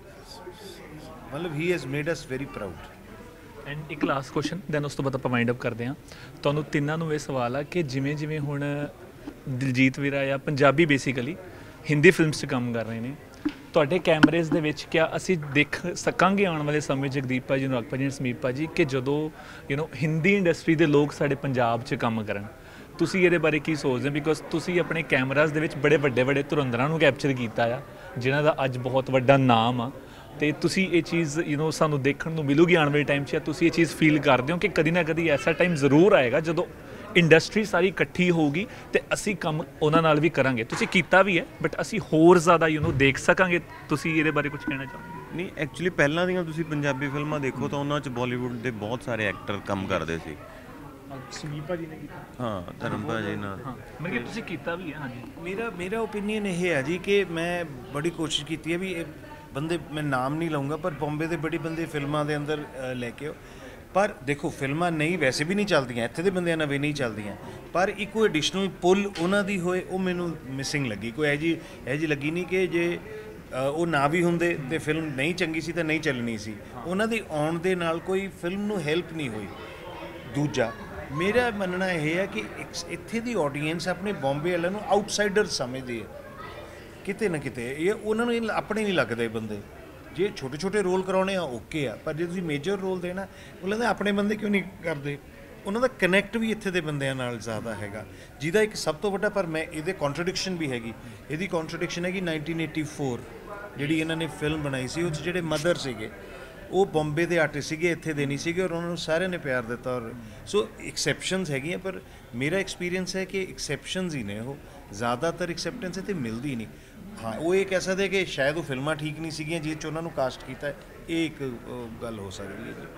he has made us very proud.
And ਇੱਕ ਲਾਸਟ ਕੁਐਸਚਨ, ਦੈਨ ਉਸ ਤੋਂ ਬਾਅਦ ਆਪਾਂ ਮਾਈਂਡ ਅਪ ਕਰਦੇ ਹਾਂ। ਤੁਹਾਨੂੰ ਤਿੰਨਾਂ ਨੂੰ ਇਹ ਸਵਾਲ ਆ ਕਿ ਜਿਵੇਂ ਹੁਣ ਦਿਲਜੀਤ ਵੀਰਾ ਜਾਂ ਪੰਜਾਬੀ ਬੇਸਿਕਲੀ ਹਿੰਦੀ ਫਿਲਮਸ 'ਚ ਕੰਮ ਕਰ ਰਹੇ ਨੇ, ਤੁਹਾਡੇ ਕੈਮਰੇਜ਼ ਦੇ ਵਿੱਚ ਕਿਆ ਅਸੀਂ ਦੇਖ ਸਕਾਂਗੇ ਆਉਣ ਵਾਲੇ ਸਮੇਂ ਜਗਦੀਪ ਭਾਜੀ, ਅਨੁਰਾਗ ਭਾਜੀ, ਸਮੀਪ ਭਾਜੀ, ਕਿ ਜਦੋਂ ਹਿੰਦੀ ਇੰਡਸਟਰੀ ਦੇ ਲੋਕ ਸਾਡੇ ਪੰਜਾਬ 'ਚ ਕੰਮ ਕਰਨ, ਤੁਸੀਂ ਇਹਦੇ ਬਾਰੇ ਕੀ ਸੋਚਦੇ ਹੋ? ਬਿਕੋਜ਼ ਤੁਸੀਂ ਆਪਣੇ ਕੈਮਰਾਜ਼ ਦੇ ਵਿੱਚ ਬੜੇ ਵੱਡੇ ਧੁਰੰਧਰਾਂ ਨੂੰ ਕੈਪਚਰ ਕੀਤਾ ਆ, ਜਿਨ੍ਹਾਂ ਦਾ ਅੱਜ ਬਹੁਤ ਵੱਡਾ ਨਾਮ ਆ, ਅਤੇ ਤੁਸੀਂ ਇਹ ਚੀਜ਼ ਸਾਨੂੰ ਦੇਖਣ ਨੂੰ ਮਿਲੂਗੀ ਆਉਣ ਵਾਲੇ ਟਾਈਮ 'ਚ, ਜਾਂ ਤੁਸੀਂ ਇਹ ਚੀਜ਼ ਫੀਲ ਕਰਦੇ ਹੋ ਕਿ ਕਦੀ ਨਾ ਕਦੀ ਐਸਾ ਟਾਈਮ ਜ਼ਰੂਰ ਆਏਗਾ ਜਦੋਂ ਇੰਡਸਟਰੀ ਸਾਰੀ ਇਕੱਠੀ ਹੋਊਗੀ ਅਤੇ ਅਸੀਂ ਕੰਮ ਉਹਨਾਂ ਨਾਲ ਵੀ ਕਰਾਂਗੇ? ਤੁਸੀਂ ਕੀਤਾ ਵੀ ਹੈ, ਬਟ ਅਸੀਂ ਹੋਰ ਜ਼ਿਆਦਾ ਦੇਖ ਸਕਾਂਗੇ। ਤੁਸੀਂ ਇਹਦੇ ਬਾਰੇ ਕੁਝ ਕਹਿਣਾ ਚਾਹੋਗੇ?
ਨਹੀਂ, ਐਕਚੁਅਲੀ ਪਹਿਲਾਂ ਦੀਆਂ ਤੁਸੀਂ ਪੰਜਾਬੀ ਫਿਲਮਾਂ ਦੇਖੋ ਤਾਂ ਉਹਨਾਂ 'ਚ ਬਾਲੀਵੁੱਡ ਦੇ ਬਹੁਤ ਸਾਰੇ ਐਕਟਰ ਕੰਮ ਕਰਦੇ ਸੀ।
ਸਮੀਪ ਭਾਜੀ ਨੇ ਕੀਤਾ,
ਹਾਂ, ਧਰਮ ਭਾਜੀ ਨਾਲ।
ਮਤਲਬ ਕਿ ਤੁਸੀਂ ਕੀਤਾ ਵੀ ਹੈ? ਹਾਂਜੀ,
ਮੇਰਾ ਓਪੀਨੀਅਨ ਇਹ ਹੈ ਜੀ ਕਿ ਮੈਂ ਬੜੀ ਕੋਸ਼ਿਸ਼ ਕੀਤੀ ਹੈ ਵੀ ਇਹ ਬੰਦੇ, ਮੈਂ ਨਾਮ ਨਹੀਂ ਲਊਂਗਾ, ਪਰ ਬੰਬੇ ਦੇ ਬੜੇ ਬੰਦੇ ਫਿਲਮਾਂ ਦੇ ਅੰਦਰ ਲੈ ਕੇ ਆਓ। ਪਰ ਦੇਖੋ, ਫਿਲਮਾਂ ਨਹੀਂ ਵੈਸੇ ਵੀ ਨਹੀਂ ਚੱਲਦੀਆਂ, ਇੱਥੇ ਦੇ ਬੰਦਿਆਂ ਨਾਲ ਵੀ ਨਹੀਂ ਚੱਲਦੀਆਂ, ਪਰ ਇੱਕ ਕੋਈ ਐਡੀਸ਼ਨਲ ਪੁੱਲ ਉਹਨਾਂ ਦੀ ਹੋਏ, ਉਹ ਮੈਨੂੰ ਮਿਸਿੰਗ ਲੱਗੀ। ਕੋਈ ਇਹ ਜੀ ਲੱਗੀ ਨਹੀਂ ਕਿ ਜੇ ਉਹ ਨਾ ਵੀ ਹੁੰਦੇ ਤੇ ਫਿਲਮ ਨਹੀਂ ਚੰਗੀ ਸੀ ਤਾਂ ਨਹੀਂ ਚੱਲਣੀ ਸੀ। ਉਹਨਾਂ ਦੀ ਆਉਣ ਦੇ ਨਾਲ ਕੋਈ ਫਿਲਮ ਨੂੰ ਹੈਲਪ ਨਹੀਂ ਹੋਈ। ਦੂਜਾ ਮੇਰਾ ਮੰਨਣਾ ਇਹ ਹੈ ਕਿ ਇੱਥੇ ਦੀ ਆਡੀਅנס ਆਪਣੇ ਬੰਬੇ ਵਾਲਿਆਂ ਨੂੰ ਆਊਟਸਾਈਡਰ ਸਮਝਦੀ ਹੈ ਕਿਤੇ ਨਾ ਕਿਤੇ। ਇਹ ਉਹਨਾਂ ਨੂੰ ਆਪਣੇ ਨਹੀਂ ਲੱਗਦੇ ਬੰਦੇ। ਜੇ ਛੋਟੇ ਰੋਲ ਕਰਾਉਣੇ ਆ ਓਕੇ ਆ, ਪਰ ਜੇ ਤੁਸੀਂ ਮੇਜਰ ਰੋਲ ਦੇਣਾ, ਉਹਨਾਂ ਦੇ ਆਪਣੇ ਬੰਦੇ ਕਿਉਂ ਨਹੀਂ ਕਰਦੇ? ਉਹਨਾਂ ਦਾ ਕਨੈਕਟ ਵੀ ਇੱਥੇ ਦੇ ਬੰਦਿਆਂ ਨਾਲ ਜ਼ਿਆਦਾ ਹੈਗਾ, ਜਿਹਦਾ ਇੱਕ ਸਭ ਤੋਂ ਵੱਡਾ, ਪਰ ਮੈਂ ਇਹਦੇ ਕੰਟਰਡਿਕਸ਼ਨ ਵੀ ਹੈਗੀ। ਇਹਦੀ ਕੰਟਰਡਿਕਸ਼ਨ ਹੈਗੀ 1984 ਜਿਹੜੀ ਇਹਨਾਂ ਨੇ ਫਿਲਮ ਬਣਾਈ ਸੀ, ਉਹ 'ਚ ਜਿਹੜੇ ਮਦਰ ਸੀਗੇ ਉਹ ਬੰਬੇ ਦੇ ਆਰਟਿਸਟ ਸੀਗੇ, ਇੱਥੇ ਦੇ ਨਹੀਂ ਸੀਗੇ, ਔਰ ਉਹਨਾਂ ਨੂੰ ਸਾਰਿਆਂ ਨੇ ਪਿਆਰ ਦਿੱਤਾ। ਔਰ ਸੋ ਐਕਸੈਪਸ਼ਨਸ ਹੈਗੀਆਂ, ਪਰ ਮੇਰਾ ਐਕਸਪੀਰੀਅੰਸ ਹੈ ਕਿ ਐਕਸੈਪਸ਼ਨਸ ਹੀ ਨੇ, ਉਹ ਜ਼ਿਆਦਾਤਰ ਐਕਸੈਪਟੈਂਸ ਇੱਥੇ ਮਿਲਦੀ ਨਹੀਂ। ਹਾਂ, ਉਹ ਇਹ ਕਹਿ ਸਕਦੇ ਕਿ ਸ਼ਾਇਦ ਉਹ ਫਿਲਮਾਂ ਠੀਕ ਨਹੀਂ ਸੀਗੀਆਂ ਜਿਹਦੇ 'ਚ ਉਹਨਾਂ ਨੂੰ ਕਾਸਟ ਕੀਤਾ, ਇਹ ਇੱਕ ਗੱਲ ਹੋ ਸਕਦੀ ਹੈ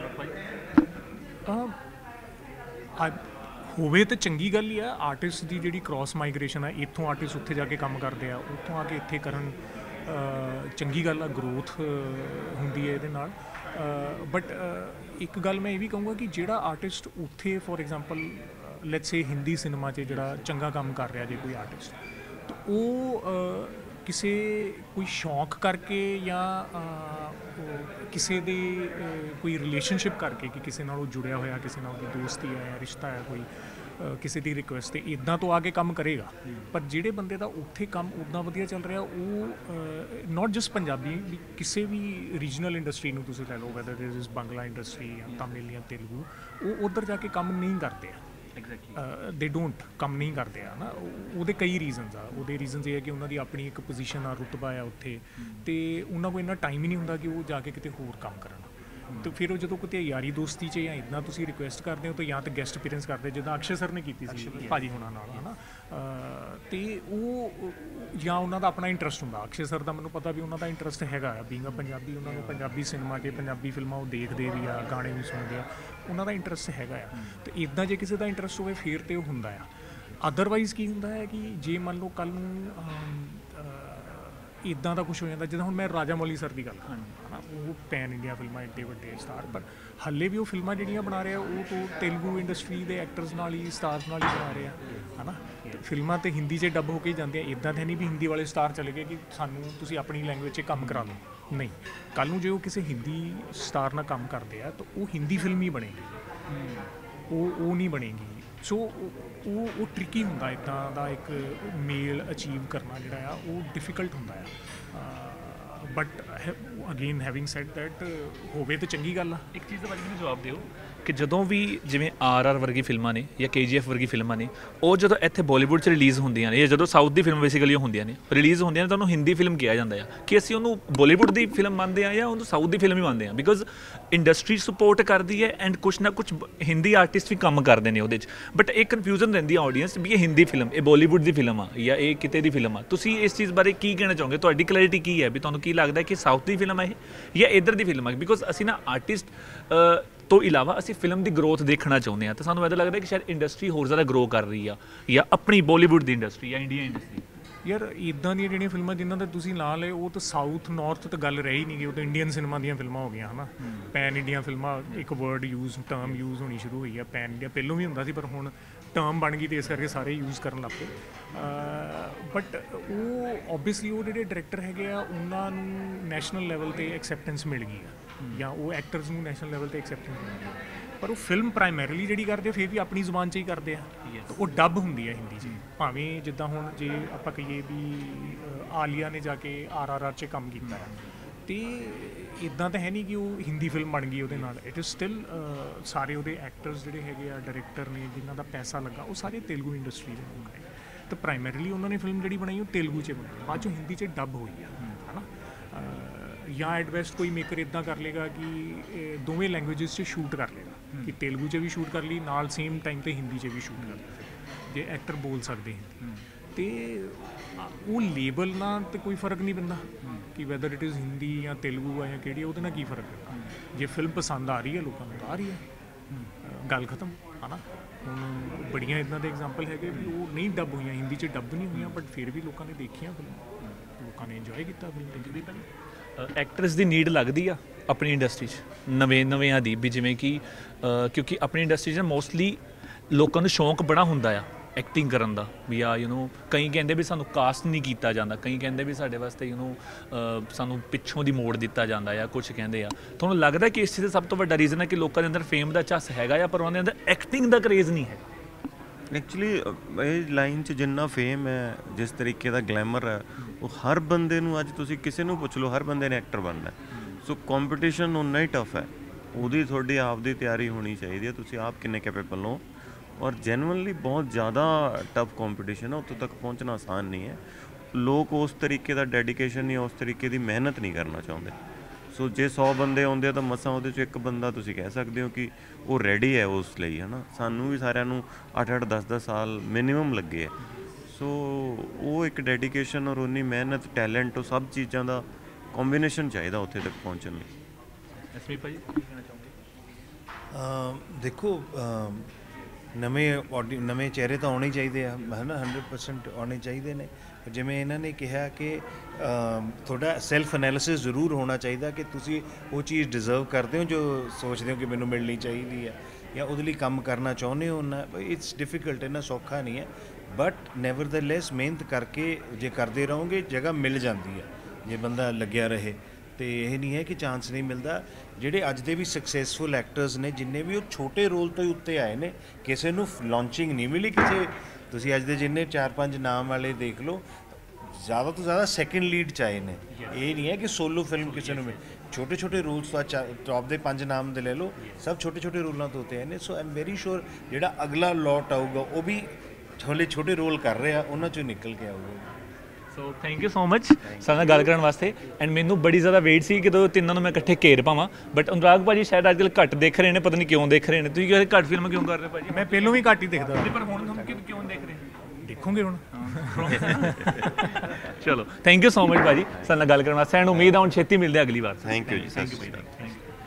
ਜੀ।
ਹੋਵੇ ਤਾਂ ਚੰਗੀ ਗੱਲ ਹੀ ਆ। ਆਰਟਿਸਟ ਦੀ ਜਿਹੜੀ ਕ੍ਰਾਸ ਮਾਈਗ੍ਰੇਸ਼ਨ ਆ, ਇੱਥੋਂ ਆਰਟਿਸਟ ਉੱਥੇ ਜਾ ਕੇ ਕੰਮ ਕਰਦੇ ਆ, ਉੱਥੋਂ ਆ ਕੇ ਇੱਥੇ ਕਰਨ, ਚੰਗੀ ਗੱਲ ਆ, ਗਰੋਥ ਹੁੰਦੀ ਹੈ ਇਹਦੇ ਨਾਲ। ਬਟ ਇੱਕ ਗੱਲ ਮੈਂ ਇਹ ਵੀ ਕਹੂੰਗਾ ਕਿ ਜਿਹੜਾ ਆਰਟਿਸਟ ਉੱਥੇ for example let's say Hindi cinema 'ਚ ਜਿਹੜਾ ਚੰਗਾ ਕੰਮ ਕਰ ਰਿਹਾ ਜੇ ਕੋਈ ਆਰਟਿਸਟ, ਤਾਂ ਉਹ ਕਿਸੇ ਕੋਈ ਸ਼ੌਂਕ ਕਰਕੇ ਜਾਂ ਕਿਸੇ ਦੇ ਕੋਈ ਰਿਲੇਸ਼ਨਸ਼ਿਪ ਕਰਕੇ ਕਿ ਕਿਸੇ ਨਾਲ ਉਹ ਜੁੜਿਆ ਹੋਇਆ, ਕਿਸੇ ਨਾਲ ਉਹਦੀ ਦੋਸਤੀ ਹੈ ਜਾਂ ਰਿਸ਼ਤਾ ਹੈ ਕੋਈ, ਕਿਸੇ ਦੀ ਰਿਕੁਐਸਟ 'ਤੇ ਇੱਦਾਂ ਤੋਂ ਆ ਕੇ ਕੰਮ ਕਰੇਗਾ। ਪਰ ਜਿਹੜੇ ਬੰਦੇ ਦਾ ਉੱਥੇ ਕੰਮ ਉੱਦਾਂ ਵਧੀਆ ਚੱਲ ਰਿਹਾ, ਉਹ ਨਾਟ ਜਸਟ ਪੰਜਾਬੀ ਵੀ ਕਿਸੇ ਵੀ ਰੀਜਨਲ ਇੰਡਸਟਰੀ ਨੂੰ ਤੁਸੀਂ ਲੈ ਲਓ, whether it is Bangla industry ਜਾਂ ਤਮਿਲ ਜਾਂ ਤੇਲਗੂ, ਉਹ ਉੱਧਰ ਜਾ ਕੇ ਕੰਮ ਨਹੀਂ ਕਰਦੇ ਆ। ਦੇ ਡੋਂਟ ਕੰਮ ਨਹੀਂ ਕਰਦੇ ਆ ਨਾ। ਉਹਦੇ ਕਈ ਰੀਜ਼ਨਸ ਆ। ਉਹਦੇ ਰੀਜ਼ਨਸ ਇਹ ਹੈ ਕਿ ਉਹਨਾਂ ਦੀ ਆਪਣੀ ਇੱਕ ਪੋਜੀਸ਼ਨ ਆ, ਰੁਤਬਾ ਆ ਉੱਥੇ, ਅਤੇ ਉਹਨਾਂ ਕੋਲ ਇੰਨਾ ਟਾਈਮ ਹੀ ਨਹੀਂ ਹੁੰਦਾ ਕਿ ਉਹ ਜਾ ਕੇ ਕਿਤੇ ਹੋਰ ਕੰਮ ਕਰਨ। ਅਤੇ ਫਿਰ ਉਹ ਜਦੋਂ ਕਿਤੇ ਯਾਰੀ ਦੋਸਤੀ 'ਚ ਜਾਂ ਇੱਦਾਂ ਤੁਸੀਂ ਰਿਕੁਐਸਟ ਕਰਦੇ ਹੋ ਤਾਂ ਜਾਂ ਤਾਂ ਗੈਸਟ ਅਪੀਅਰੈਂਸ ਕਰਦੇ, ਜਿੱਦਾਂ ਅਕਸ਼ੇ ਸਰ ਨੇ ਕੀਤੀ ਸੀ ਭਾਜੀ ਹੋਣਾ ਨਾਲ, ਹੈ ਨਾ। ਅਤੇ ਉਹ ਜਾਂ ਉਹਨਾਂ ਦਾ ਆਪਣਾ ਇੰਟਰਸਟ ਹੁੰਦਾ। ਅਕਸ਼ੇ ਸਰ ਦਾ ਮੈਨੂੰ ਪਤਾ ਵੀ ਉਹਨਾਂ ਦਾ ਇੰਟਰਸਟ ਹੈਗਾ ਆ, ਬੀਇੰਗ ਅ ਪੰਜਾਬੀ, ਉਹਨਾਂ ਨੂੰ ਪੰਜਾਬੀ ਸਿਨੇਮਾ 'ਚ ਪੰਜਾਬੀ ਫਿਲਮਾਂ ਉਹ ਦੇਖਦੇ ਵੀ ਆ, ਗਾਣੇ ਵੀ ਸੁਣਦੇ ਆ, ਉਹਨਾਂ ਦਾ ਇੰਟਰਸਟ ਹੈਗਾ ਆ। ਅਤੇ ਇੱਦਾਂ ਜੇ ਕਿਸੇ ਦਾ ਇੰਟਰਸਟ ਹੋਵੇ ਫਿਰ ਤਾਂ ਉਹ ਹੁੰਦਾ ਆ। ਅਦਰਵਾਈਜ਼ ਕੀ ਹੁੰਦਾ ਹੈ ਕਿ ਜੇ ਮੰਨ ਲਓ ਕੱਲ੍ਹ ਨੂੰ ਇੱਦਾਂ ਦਾ ਕੁਛ ਹੋ ਜਾਂਦਾ, ਜਿੱਦਾਂ ਹੁਣ ਮੈਂ ਰਾਜਾ ਮੌਲੀ ਸਰ ਦੀ ਗੱਲ ਕਰਾਂ, ਹੈ ਨਾ, ਉਹ ਪੈਨ ਇੰਡੀਆ ਫਿਲਮਾਂ ਐਡੇ ਵੱਡੇ ਸਟਾਰ, ਪਰ ਹਾਲੇ ਵੀ ਉਹ ਫਿਲਮਾਂ ਜਿਹੜੀਆਂ ਬਣਾ ਰਹੇ ਆ ਉਹ ਤੋਂ ਤੇਲਗੂ ਇੰਡਸਟਰੀ ਦੇ ਐਕਟਰਸ ਨਾਲ ਹੀ, ਸਟਾਰਸ ਨਾਲ ਹੀ ਬਣਾ ਰਹੇ ਆ, ਹੈ ਨਾ। ਫਿਲਮਾਂ ਤਾਂ ਹਿੰਦੀ 'ਚ ਡੱਬ ਹੋ ਕੇ ਹੀ ਜਾਂਦੀਆਂ। ਇੱਦਾਂ ਤਾਂ ਨਹੀਂ ਵੀ ਹਿੰਦੀ ਵਾਲੇ ਸਟਾਰ ਚਲੇ ਗਏ ਕਿ ਸਾਨੂੰ ਤੁਸੀਂ ਆਪਣੀ ਲੈਂਗੁਏਜ 'ਚ ਕੰਮ ਕਰਾ ਲਓ, ਨਹੀਂ। ਕੱਲ੍ਹ ਨੂੰ ਜੇ ਉਹ ਕਿਸੇ ਹਿੰਦੀ ਸਟਾਰ ਨਾਲ ਕੰਮ ਕਰਦੇ ਆ ਤਾਂ ਉਹ ਹਿੰਦੀ ਫਿਲਮ ਹੀ ਬਣੇਗੀ, ਉਹ ਨਹੀਂ ਬਣੇਗੀ। ਸੋ ਉਹ ਟ੍ਰਿਕੀ ਹੁੰਦਾ, ਇੱਦਾਂ ਦਾ ਇੱਕ ਮੇਲ ਅਚੀਵ ਕਰਨਾ ਜਿਹੜਾ ਆ ਉਹ ਡਿਫਿਕਲਟ ਹੁੰਦਾ ਆ। But again having said that, ਹੋਵੇ ਤਾਂ ਚੰਗੀ ਗੱਲ ਆ।
ਇੱਕ ਚੀਜ਼ ਦਾ ਬਾਰੇ ਮੈਨੂੰ ਜਵਾਬ ਦਿਓ ਕਿ ਜਦੋਂ ਵੀ ਜਿਵੇਂ RR ਵਰਗੀ ਫਿਲਮਾਂ ਨੇ ਜਾਂ KGF ਵਰਗੀ ਫਿਲਮਾਂ ਨੇ, ਉਹ ਜਦੋਂ ਇੱਥੇ ਬਾਲੀਵੁੱਡ 'ਚ ਰਿਲੀਜ਼ ਹੁੰਦੀਆਂ ਨੇ ਜਾਂ ਜਦੋਂ ਸਾਊਥ ਦੀ ਫਿਲਮ ਬੇਸਿਕਲੀ ਹੁੰਦੀਆਂ ਨੇ ਰਿਲੀਜ਼ ਹੁੰਦੀਆਂ ਨੇ, ਤਾਂ ਉਹਨੂੰ ਹਿੰਦੀ ਫਿਲਮ ਕਿਹਾ ਜਾਂਦਾ ਆ ਕਿ ਅਸੀਂ ਉਹਨੂੰ ਬਾਲੀਵੁੱਡ ਦੀ ਫਿਲਮ ਮੰਨਦੇ ਹਾਂ ਜਾਂ ਉਹਨੂੰ ਸਾਊਥ ਦੀ ਫਿਲਮ ਹੀ ਮੰਨਦੇ ਹਾਂ, ਬਿਕੋਜ਼ ਇੰਡਸਟਰੀ ਸਪੋਰਟ ਕਰਦੀ ਹੈ ਐਂਡ ਕੁਛ ਨਾ ਕੁਛ ਹਿੰਦੀ ਆਰਟਿਸਟ ਵੀ ਕੰਮ ਕਰਦੇ ਨੇ ਉਹਦੇ 'ਚ। ਬਟ ਇਹ ਕਨਫਿਊਜ਼ਨ ਰਹਿੰਦੀ ਆ ਆਡੀਅנס ਵੀ ਇਹ ਹਿੰਦੀ ਫਿਲਮ, ਇਹ ਬਾਲੀਵੁੱਡ ਦੀ ਫਿਲਮ ਆ ਜਾਂ ਇਹ ਕਿਤੇ ਦੀ ਫਿਲਮ ਆ। ਤੁਸੀਂ ਇਸ ਚੀਜ਼ ਬਾਰੇ ਕੀ ਕਹਿਣਾ ਚਾਹੋਗੇ? ਤੁਹਾਡੀ ਕਲੈਰਿਟੀ ਕੀ ਹੈ ਵੀ ਤੁਹਾਨੂੰ ਕੀ ਲੱਗਦਾ ਕਿ ਸਾਊਥ ਦੀ ਫਿਲਮ ਹੈ ਇਹ ਜਾਂ ਇੱਧਰ ਦੀ ਫਿਲਮ ਹੈ? ਬਿਕੋਜ਼ ਅਸੀਂ ਨਾ ਆਰਟਿਸਟ ਤੋਂ ਇਲਾਵਾ ਅਸੀਂ ਫਿਲਮ ਦੀ ਗਰੋਥ ਦੇਖਣਾ ਚਾਹੁੰਦੇ ਹਾਂ, ਤਾਂ ਸਾਨੂੰ ਇੱਦਾਂ ਲੱਗਦਾ ਕਿ ਸ਼ਾਇਦ ਇੰਡਸਟਰੀ ਹੋਰ ਜ਼ਿਆਦਾ ਗਰੋ ਕਰ ਰਹੀ ਆ ਜਾਂ ਆਪਣੀ ਬਾਲੀਵੁੱਡ ਦੀ ਇੰਡਸਟਰੀ ਜਾਂ ਇੰਡੀਆ ਇੰਡਸਟਰੀ।
ਯਾਰ ਇੱਦਾਂ ਦੀਆਂ ਜਿਹੜੀਆਂ ਫਿਲਮਾਂ ਜਿਨ੍ਹਾਂ ਦਾ ਤੁਸੀਂ ਨਾਂ ਲਏ, ਉਹ ਤਾਂ ਸਾਊਥ ਨਾਰਥ ਤਾਂ ਗੱਲ ਰਹੀ ਨਹੀਂ ਗਈ, ਉਹ ਤਾਂ ਇੰਡੀਅਨ ਸਿਨੇਮਾ ਦੀਆਂ ਫਿਲਮਾਂ ਹੋ ਗਈਆਂ, ਹੈ ਨਾ। ਪੈਨ ਇੰਡੀਆ ਫਿਲਮਾਂ, ਇੱਕ ਵਰਡ ਟਰਮ ਯੂਜ਼ ਹੋਣੀ ਸ਼ੁਰੂ ਹੋਈ ਆ। ਪੈਨ ਇੰਡੀਆ ਪਹਿਲੋਂ ਵੀ ਹੁੰਦਾ ਸੀ ਪਰ ਹੁਣ ਟਰਮ ਬਣ ਗਈ ਅਤੇ ਇਸ ਕਰਕੇ ਸਾਰੇ ਯੂਜ਼ ਕਰਨ ਲੱਗ ਪਏ। ਬਟ ਉਹ ਓਬਵੀਅਸਲੀ ਉਹ ਜਿਹੜੇ ਡਾਇਰੈਕਟਰ ਹੈਗੇ ਆ ਉਹਨਾਂ ਨੂੰ ਨੈਸ਼ਨਲ ਲੈਵਲ 'ਤੇ ਐਕਸੈਪਟੈਂਸ ਮਿਲ ਗਈ ਆ, ਜਾਂ ਉਹ ਐਕਟਰਸ ਨੂੰ ਨੈਸ਼ਨਲ ਲੈਵਲ 'ਤੇ ਐਕਸੈਪਟੈਂਸ ਮਿਲ ਗਈ, ਪਰ ਉਹ ਫਿਲਮ ਪ੍ਰਾਇਮਰੀਲੀ ਜਿਹੜੀ ਕਰਦੇ ਫਿਰ ਵੀ ਆਪਣੀ ਜ਼ੁਬਾਨ 'ਚ ਹੀ ਕਰਦੇ ਆ। ਉਹ ਡੱਬ ਹੁੰਦੀ ਹੈ ਹਿੰਦੀ 'ਚ, ਭਾਵੇਂ ਜਿੱਦਾਂ ਹੁਣ ਜੇ ਆਪਾਂ ਕਹੀਏ ਵੀ ਆਲੀਆ ਨੇ ਜਾ ਕੇ RRR 'ਚ ਕੰਮ ਕੀਤਾ ਹੈ, ਅਤੇ ਇੱਦਾਂ ਤਾਂ ਹੈ ਨਹੀਂ ਕਿ ਉਹ ਹਿੰਦੀ ਫਿਲਮ ਬਣ ਗਈ ਉਹਦੇ ਨਾਲ। ਇਟ ਇਜ਼ ਸਟਿਲ ਸਾਰੇ ਉਹਦੇ ਐਕਟਰਸ ਜਿਹੜੇ ਹੈਗੇ ਆ, ਡਾਇਰੈਕਟਰ ਨੇ ਜਿਨ੍ਹਾਂ ਦਾ ਪੈਸਾ ਲੱਗਾ, ਉਹ ਸਾਰੇ ਤੇਲਗੂ ਇੰਡਸਟਰੀ ਦੇ ਲੋਕ ਨੇ। ਤਾਂ ਪ੍ਰਾਇਮਰੀਲੀ ਉਹਨਾਂ ਨੇ ਫਿਲਮ ਜਿਹੜੀ ਬਣਾਈ ਉਹ ਤੇਲਗੂ 'ਚ ਬਣਾਈ, ਬਾਅਦ 'ਚੋਂ ਹਿੰਦੀ 'ਚ ਡੱਬ ਹੋਈ ਆ, ਹੈ ਨਾ। ਜਾਂ ਐਟ ਬੈਸਟ ਕੋਈ ਮੇਕਰ ਇੱਦਾਂ ਕਰ ਲੇਗਾ ਕਿ ਦੋਵੇਂ ਲੈਂਗੁਏਜਿਸ 'ਚ ਸ਼ੂਟ ਕਰ ਲੇਗਾ, ਕਿ ਤੇਲਗੂ 'ਚ ਵੀ ਸ਼ੂਟ ਕਰ ਲਈ ਨਾਲ ਸੇਮ ਟਾਈਮ 'ਤੇ ਹਿੰਦੀ 'ਚ ਵੀ ਸ਼ੂਟ ਕਰ ਲਈ, ਜੇ ਐਕਟਰ ਬੋਲ ਸਕਦੇ ਹਿੰਦੀ। ਅਤੇ ਉਹ ਲੇਬਲ ਨਾਲ ਤਾਂ ਕੋਈ ਫਰਕ ਨਹੀਂ ਪੈਂਦਾ ਕਿ ਵੈਦਰ ਇਟ ਇਜ਼ ਹਿੰਦੀ ਜਾਂ ਤੇਲਗੂ ਆ ਜਾਂ ਕਿਹੜੀ, ਉਹਦੇ ਨਾਲ ਕੀ ਫਰਕ ਪੈਂਦਾ। ਜੇ ਫਿਲਮ ਪਸੰਦ ਆ ਰਹੀ ਹੈ ਲੋਕਾਂ ਨੂੰ ਤਾਂ ਆ ਰਹੀ ਹੈ, ਗੱਲ ਖਤਮ, ਹੈ ਨਾ। ਹੁਣ ਬੜੀਆਂ ਇੱਦਾਂ ਦੇ ਐਗਜ਼ਾਮਪਲ ਹੈਗੇ ਵੀ ਉਹ ਨਹੀਂ ਡੱਬ ਹੋਈਆਂ, ਹਿੰਦੀ 'ਚ ਡੱਬ ਨਹੀਂ ਹੋਈਆਂ, ਬਟ ਫਿਰ ਵੀ ਲੋਕਾਂ ਨੇ ਦੇਖੀਆਂ ਫਿਲਮ, ਲੋਕਾਂ ਨੇ ਇੰਜੋਏ ਕੀਤਾ ਫਿਲਮ।
ਐਕਟਰਸ ਦੀ ਨੀਡ ਲੱਗਦੀ ਆ ਆਪਣੀ ਇੰਡਸਟਰੀ 'ਚ ਨਵਿਆਂ ਦੀ ਵੀ, ਜਿਵੇਂ ਕਿ ਕਿਉਂਕਿ ਆਪਣੀ ਇੰਡਸਟਰੀ 'ਚ ਮੋਸਟਲੀ ਲੋਕਾਂ ਨੂੰ ਸ਼ੌਂਕ ਬੜਾ ਹੁੰਦਾ ਆ ਐਕਟਿੰਗ ਕਰਨ ਦਾ ਵੀ ਆ ਕਈ ਕਹਿੰਦੇ ਵੀ ਸਾਨੂੰ ਕਾਸਟ ਨਹੀਂ ਕੀਤਾ ਜਾਂਦਾ, ਕਈ ਕਹਿੰਦੇ ਵੀ ਸਾਡੇ ਵਾਸਤੇ ਸਾਨੂੰ ਪਿੱਛੋਂ ਦੀ ਮੋੜ ਦਿੱਤਾ ਜਾਂਦਾ ਆ, ਕੁਛ ਕਹਿੰਦੇ ਆ। ਤੁਹਾਨੂੰ ਲੱਗਦਾ ਕਿ ਇਸ ਚੀਜ਼ ਦਾ ਸਭ ਤੋਂ ਵੱਡਾ ਰੀਜ਼ਨ ਹੈ ਕਿ ਲੋਕਾਂ ਦੇ ਅੰਦਰ ਫੇਮ ਦਾ ਝੱਸ ਹੈਗਾ ਆ ਪਰ ਉਹਨਾਂ ਦੇ ਅੰਦਰ ਐਕਟਿੰਗ ਦਾ ਕਰੇਜ਼ ਨਹੀਂ ਹੈ?
ਐਕਚੁਅਲੀ ਇਹ ਲਾਈਨ 'ਚ ਜਿੰਨਾ ਫੇਮ ਹੈ, ਜਿਸ ਤਰੀਕੇ ਦਾ ਗਲੈਮਰ ਹੈ, ਉਹ ਹਰ ਬੰਦੇ ਨੂੰ, ਅੱਜ ਤੁਸੀਂ ਕਿਸੇ ਨੂੰ ਪੁੱਛ ਲਓ, ਹਰ ਬੰਦੇ ਨੇ ਐਕਟਰ ਬਣਨਾ। ਸੋ ਕੰਪੀਟੀਸ਼ਨ ਉਨਾ ਹੀ ਟਫ ਹੈ, ਉਹਦੀ ਤੁਹਾਡੀ ਆਪ ਦੀ ਤਿਆਰੀ ਹੋਣੀ ਚਾਹੀਦੀ ਹੈ, ਤੁਸੀਂ ਆਪ ਕਿੰਨੇ ਕੈਪੇਬਲ ਹੋ। ਔਰ ਜੈਨੂਅਨਲੀ ਬਹੁਤ ਜ਼ਿਆਦਾ ਟਫ ਕੰਪੀਟੀਸ਼ਨ ਹੈ, ਉੱਥੋਂ ਤੱਕ ਪਹੁੰਚਣਾ ਆਸਾਨ ਨਹੀਂ ਹੈ। ਲੋਕ ਉਸ ਤਰੀਕੇ ਦਾ ਡੈਡੀਕੇਸ਼ਨ ਜਾਂ ਉਸ ਤਰੀਕੇ ਦੀ ਮਿਹਨਤ ਨਹੀਂ ਕਰਨਾ ਚਾਹੁੰਦੇ। ਸੋ ਜੇ 100 ਬੰਦੇ ਆਉਂਦੇ ਆ ਤਾਂ ਮਸਾਂ ਉਹਦੇ 'ਚ ਇੱਕ ਬੰਦਾ ਤੁਸੀਂ ਕਹਿ ਸਕਦੇ ਹੋ ਕਿ ਉਹ ਰੈਡੀ ਹੈ ਉਸ ਲਈ, ਹੈ ਨਾ। ਸਾਨੂੰ ਵੀ ਸਾਰਿਆਂ ਨੂੰ 8-8 10-10 ਸਾਲ ਮਿਨੀਮਮ ਲੱਗੇ ਹੈ। ਸੋ ਉਹ ਇੱਕ ਡੈਡੀਕੇਸ਼ਨ ਔਰ ਉਨੀ ਮਿਹਨਤ, ਟੈਲੈਂਟ, ਉਹ ਸਭ ਚੀਜ਼ਾਂ ਦਾ ਕੰਬੀਨੇਸ਼ਨ ਚਾਹੀਦਾ ਉੱਥੇ ਤੱਕ ਪਹੁੰਚਣ ਲਈ।
ਐਸਮੀ ਭਾਈ ਕੀ ਕਹਿਣਾ ਚਾਹੋਗੇ?
ਦੇਖੋ ਨਵੇਂ ਚਿਹਰੇ ਤਾਂ ਆਉਣੇ ਚਾਹੀਦੇ ਆ ਹੈ ਨਾ, 100% ਆਉਣੇ ਚਾਹੀਦੇ ਨੇ। ਜਿਵੇਂ ਇਹਨਾਂ ਨੇ ਕਿਹਾ ਕਿ ਤੁਹਾਡਾ ਸੈਲਫ ਐਨਾਲਿਸਿਸ ਜ਼ਰੂਰ ਹੋਣਾ ਚਾਹੀਦਾ ਕਿ ਤੁਸੀਂ ਉਹ ਚੀਜ਼ ਡਿਜ਼ਰਵ ਕਰਦੇ ਹੋ ਜੋ ਸੋਚਦੇ ਹੋ ਕਿ ਮੈਨੂੰ ਮਿਲਣੀ ਚਾਹੀਦੀ ਹੈ, ਜਾਂ ਉਹਦੇ ਲਈ ਕੰਮ ਕਰਨਾ ਚਾਹੁੰਦੇ ਹੋ ਨਾ। ਇਟਸ ਡਿਫਿਕਲਟ, ਇੰਨਾ ਸੌਖਾ ਨਹੀਂ ਹੈ, ਬਟ ਨੈਵਰਦਲੈਸ ਮਿਹਨਤ ਕਰਕੇ ਜੇ ਕਰਦੇ ਰਹੋਗੇ ਜਗ੍ਹਾ ਮਿਲ ਜਾਂਦੀ ਹੈ ਜੇ ਬੰਦਾ ਲੱਗਿਆ ਰਹੇ। ਤੇ ਇਹ ਨਹੀਂ ਹੈ ਕਿ ਚਾਂਸ ਨਹੀਂ ਮਿਲਦਾ। ਜਿਹੜੇ ਅੱਜ ਦੇ ਵੀ ਸਕਸੈਸਫੁਲ ਐਕਟਰਸ ਨੇ ਜਿੰਨੇ ਵੀ, ਉਹ ਛੋਟੇ ਰੋਲ ਤੋਂ ਹੀ ਉੱਤੇ ਆਏ ਨੇ, ਕਿਸੇ ਨੂੰ ਲਾਂਚਿੰਗ ਨਹੀਂ ਮਿਲੀ ਕਿਸੇ। ਤੁਸੀਂ ਅੱਜ ਦੇ ਜਿੰਨੇ 4-5 ਨਾਮ ਵਾਲੇ ਦੇਖ ਲਓ, ਜ਼ਿਆਦਾ ਤੋਂ ਜ਼ਿਆਦਾ ਸੈਕਿੰਡ ਲੀਡ 'ਚ ਆਏ ਨੇ। ਇਹ ਨਹੀਂ ਹੈ ਕਿ ਸੋਲੋ ਫਿਲਮ ਕਿਸੇ ਨੂੰ ਛੋਟੇ ਛੋਟੇ ਰੋਲਸ ਤੋਂ ਟੌਪ ਦੇ 5 ਨਾਮ ਦੇ ਲੈ ਲਓ, ਸਭ ਛੋਟੇ ਛੋਟੇ ਰੋਲਾਂ ਤੋਂ ਉੱਤੇ ਆਏ ਨੇ। ਸੋ ਆਈ ਐਮ ਵੈਰੀ ਸ਼ੋਰ ਜਿਹੜਾ ਅਗਲਾ ਲੋਟ ਆਊਗਾ ਉਹ ਵੀ ਛੋਲੇ ਛੋਟੇ ਰੋਲ ਕਰ ਰਿਹਾ, ਉਹਨਾਂ 'ਚੋਂ ਨਿਕਲ ਕੇ ਆਊਗਾ।
So thank you so much ਸਾਡੇ ਨਾਲ ਗੱਲ ਕਰਨ ਵਾਸਤੇ। ਐਂਡ ਮੈਨੂੰ ਬੜੀ ਜ਼ਿਆਦਾ ਵੇਟ ਸੀ ਕਿ ਤਿੰਨਾਂ ਨੂੰ ਮੈਂ ਇਕੱਠੇ ਘੇਰ ਪਾਵਾਂ, ਬਟ ਅਨੁਰਾਗ ਭਾਜੀ ਸ਼ਾਇਦ ਅੱਜ ਕੱਲ੍ਹ ਘੱਟ ਦੇਖ ਰਹੇ ਨੇ, ਪਤਾ ਨਹੀਂ ਕਿਉਂ ਦੇਖ ਰਹੇ ਨੇ। ਤੁਸੀਂ ਕਹਿੰਦੇ ਘੱਟ ਫਿਲਮਾਂ ਕਿਉਂ ਕਰ ਰਹੇ ਭਾਜੀ?
ਮੈਂ ਪਹਿਲੋਂ ਵੀ ਘੱਟ ਹੀ ਦੇਖਦਾ,
ਪਰ ਹੁਣ ਕਿਉਂ ਦੇਖ ਰਹੇ?
ਦੇਖੋਗੇ ਹੁਣ।
ਚਲੋ ਥੈਂਕ ਯੂ ਸੋ ਮਚ ਭਾਜੀ ਸਾਡੇ ਨਾਲ ਗੱਲ ਕਰਨ ਵਾਸਤੇ, ਐਂਡ ਉਮੀਦ ਆ ਹੁਣ ਛੇਤੀ ਮਿਲਦੇ ਅਗਲੀ ਵਾਰ।
ਥੈਂਕ ਯੂ ਜੀ, ਸਤਿ ਸ਼੍ਰੀ ਅਕਾਲ।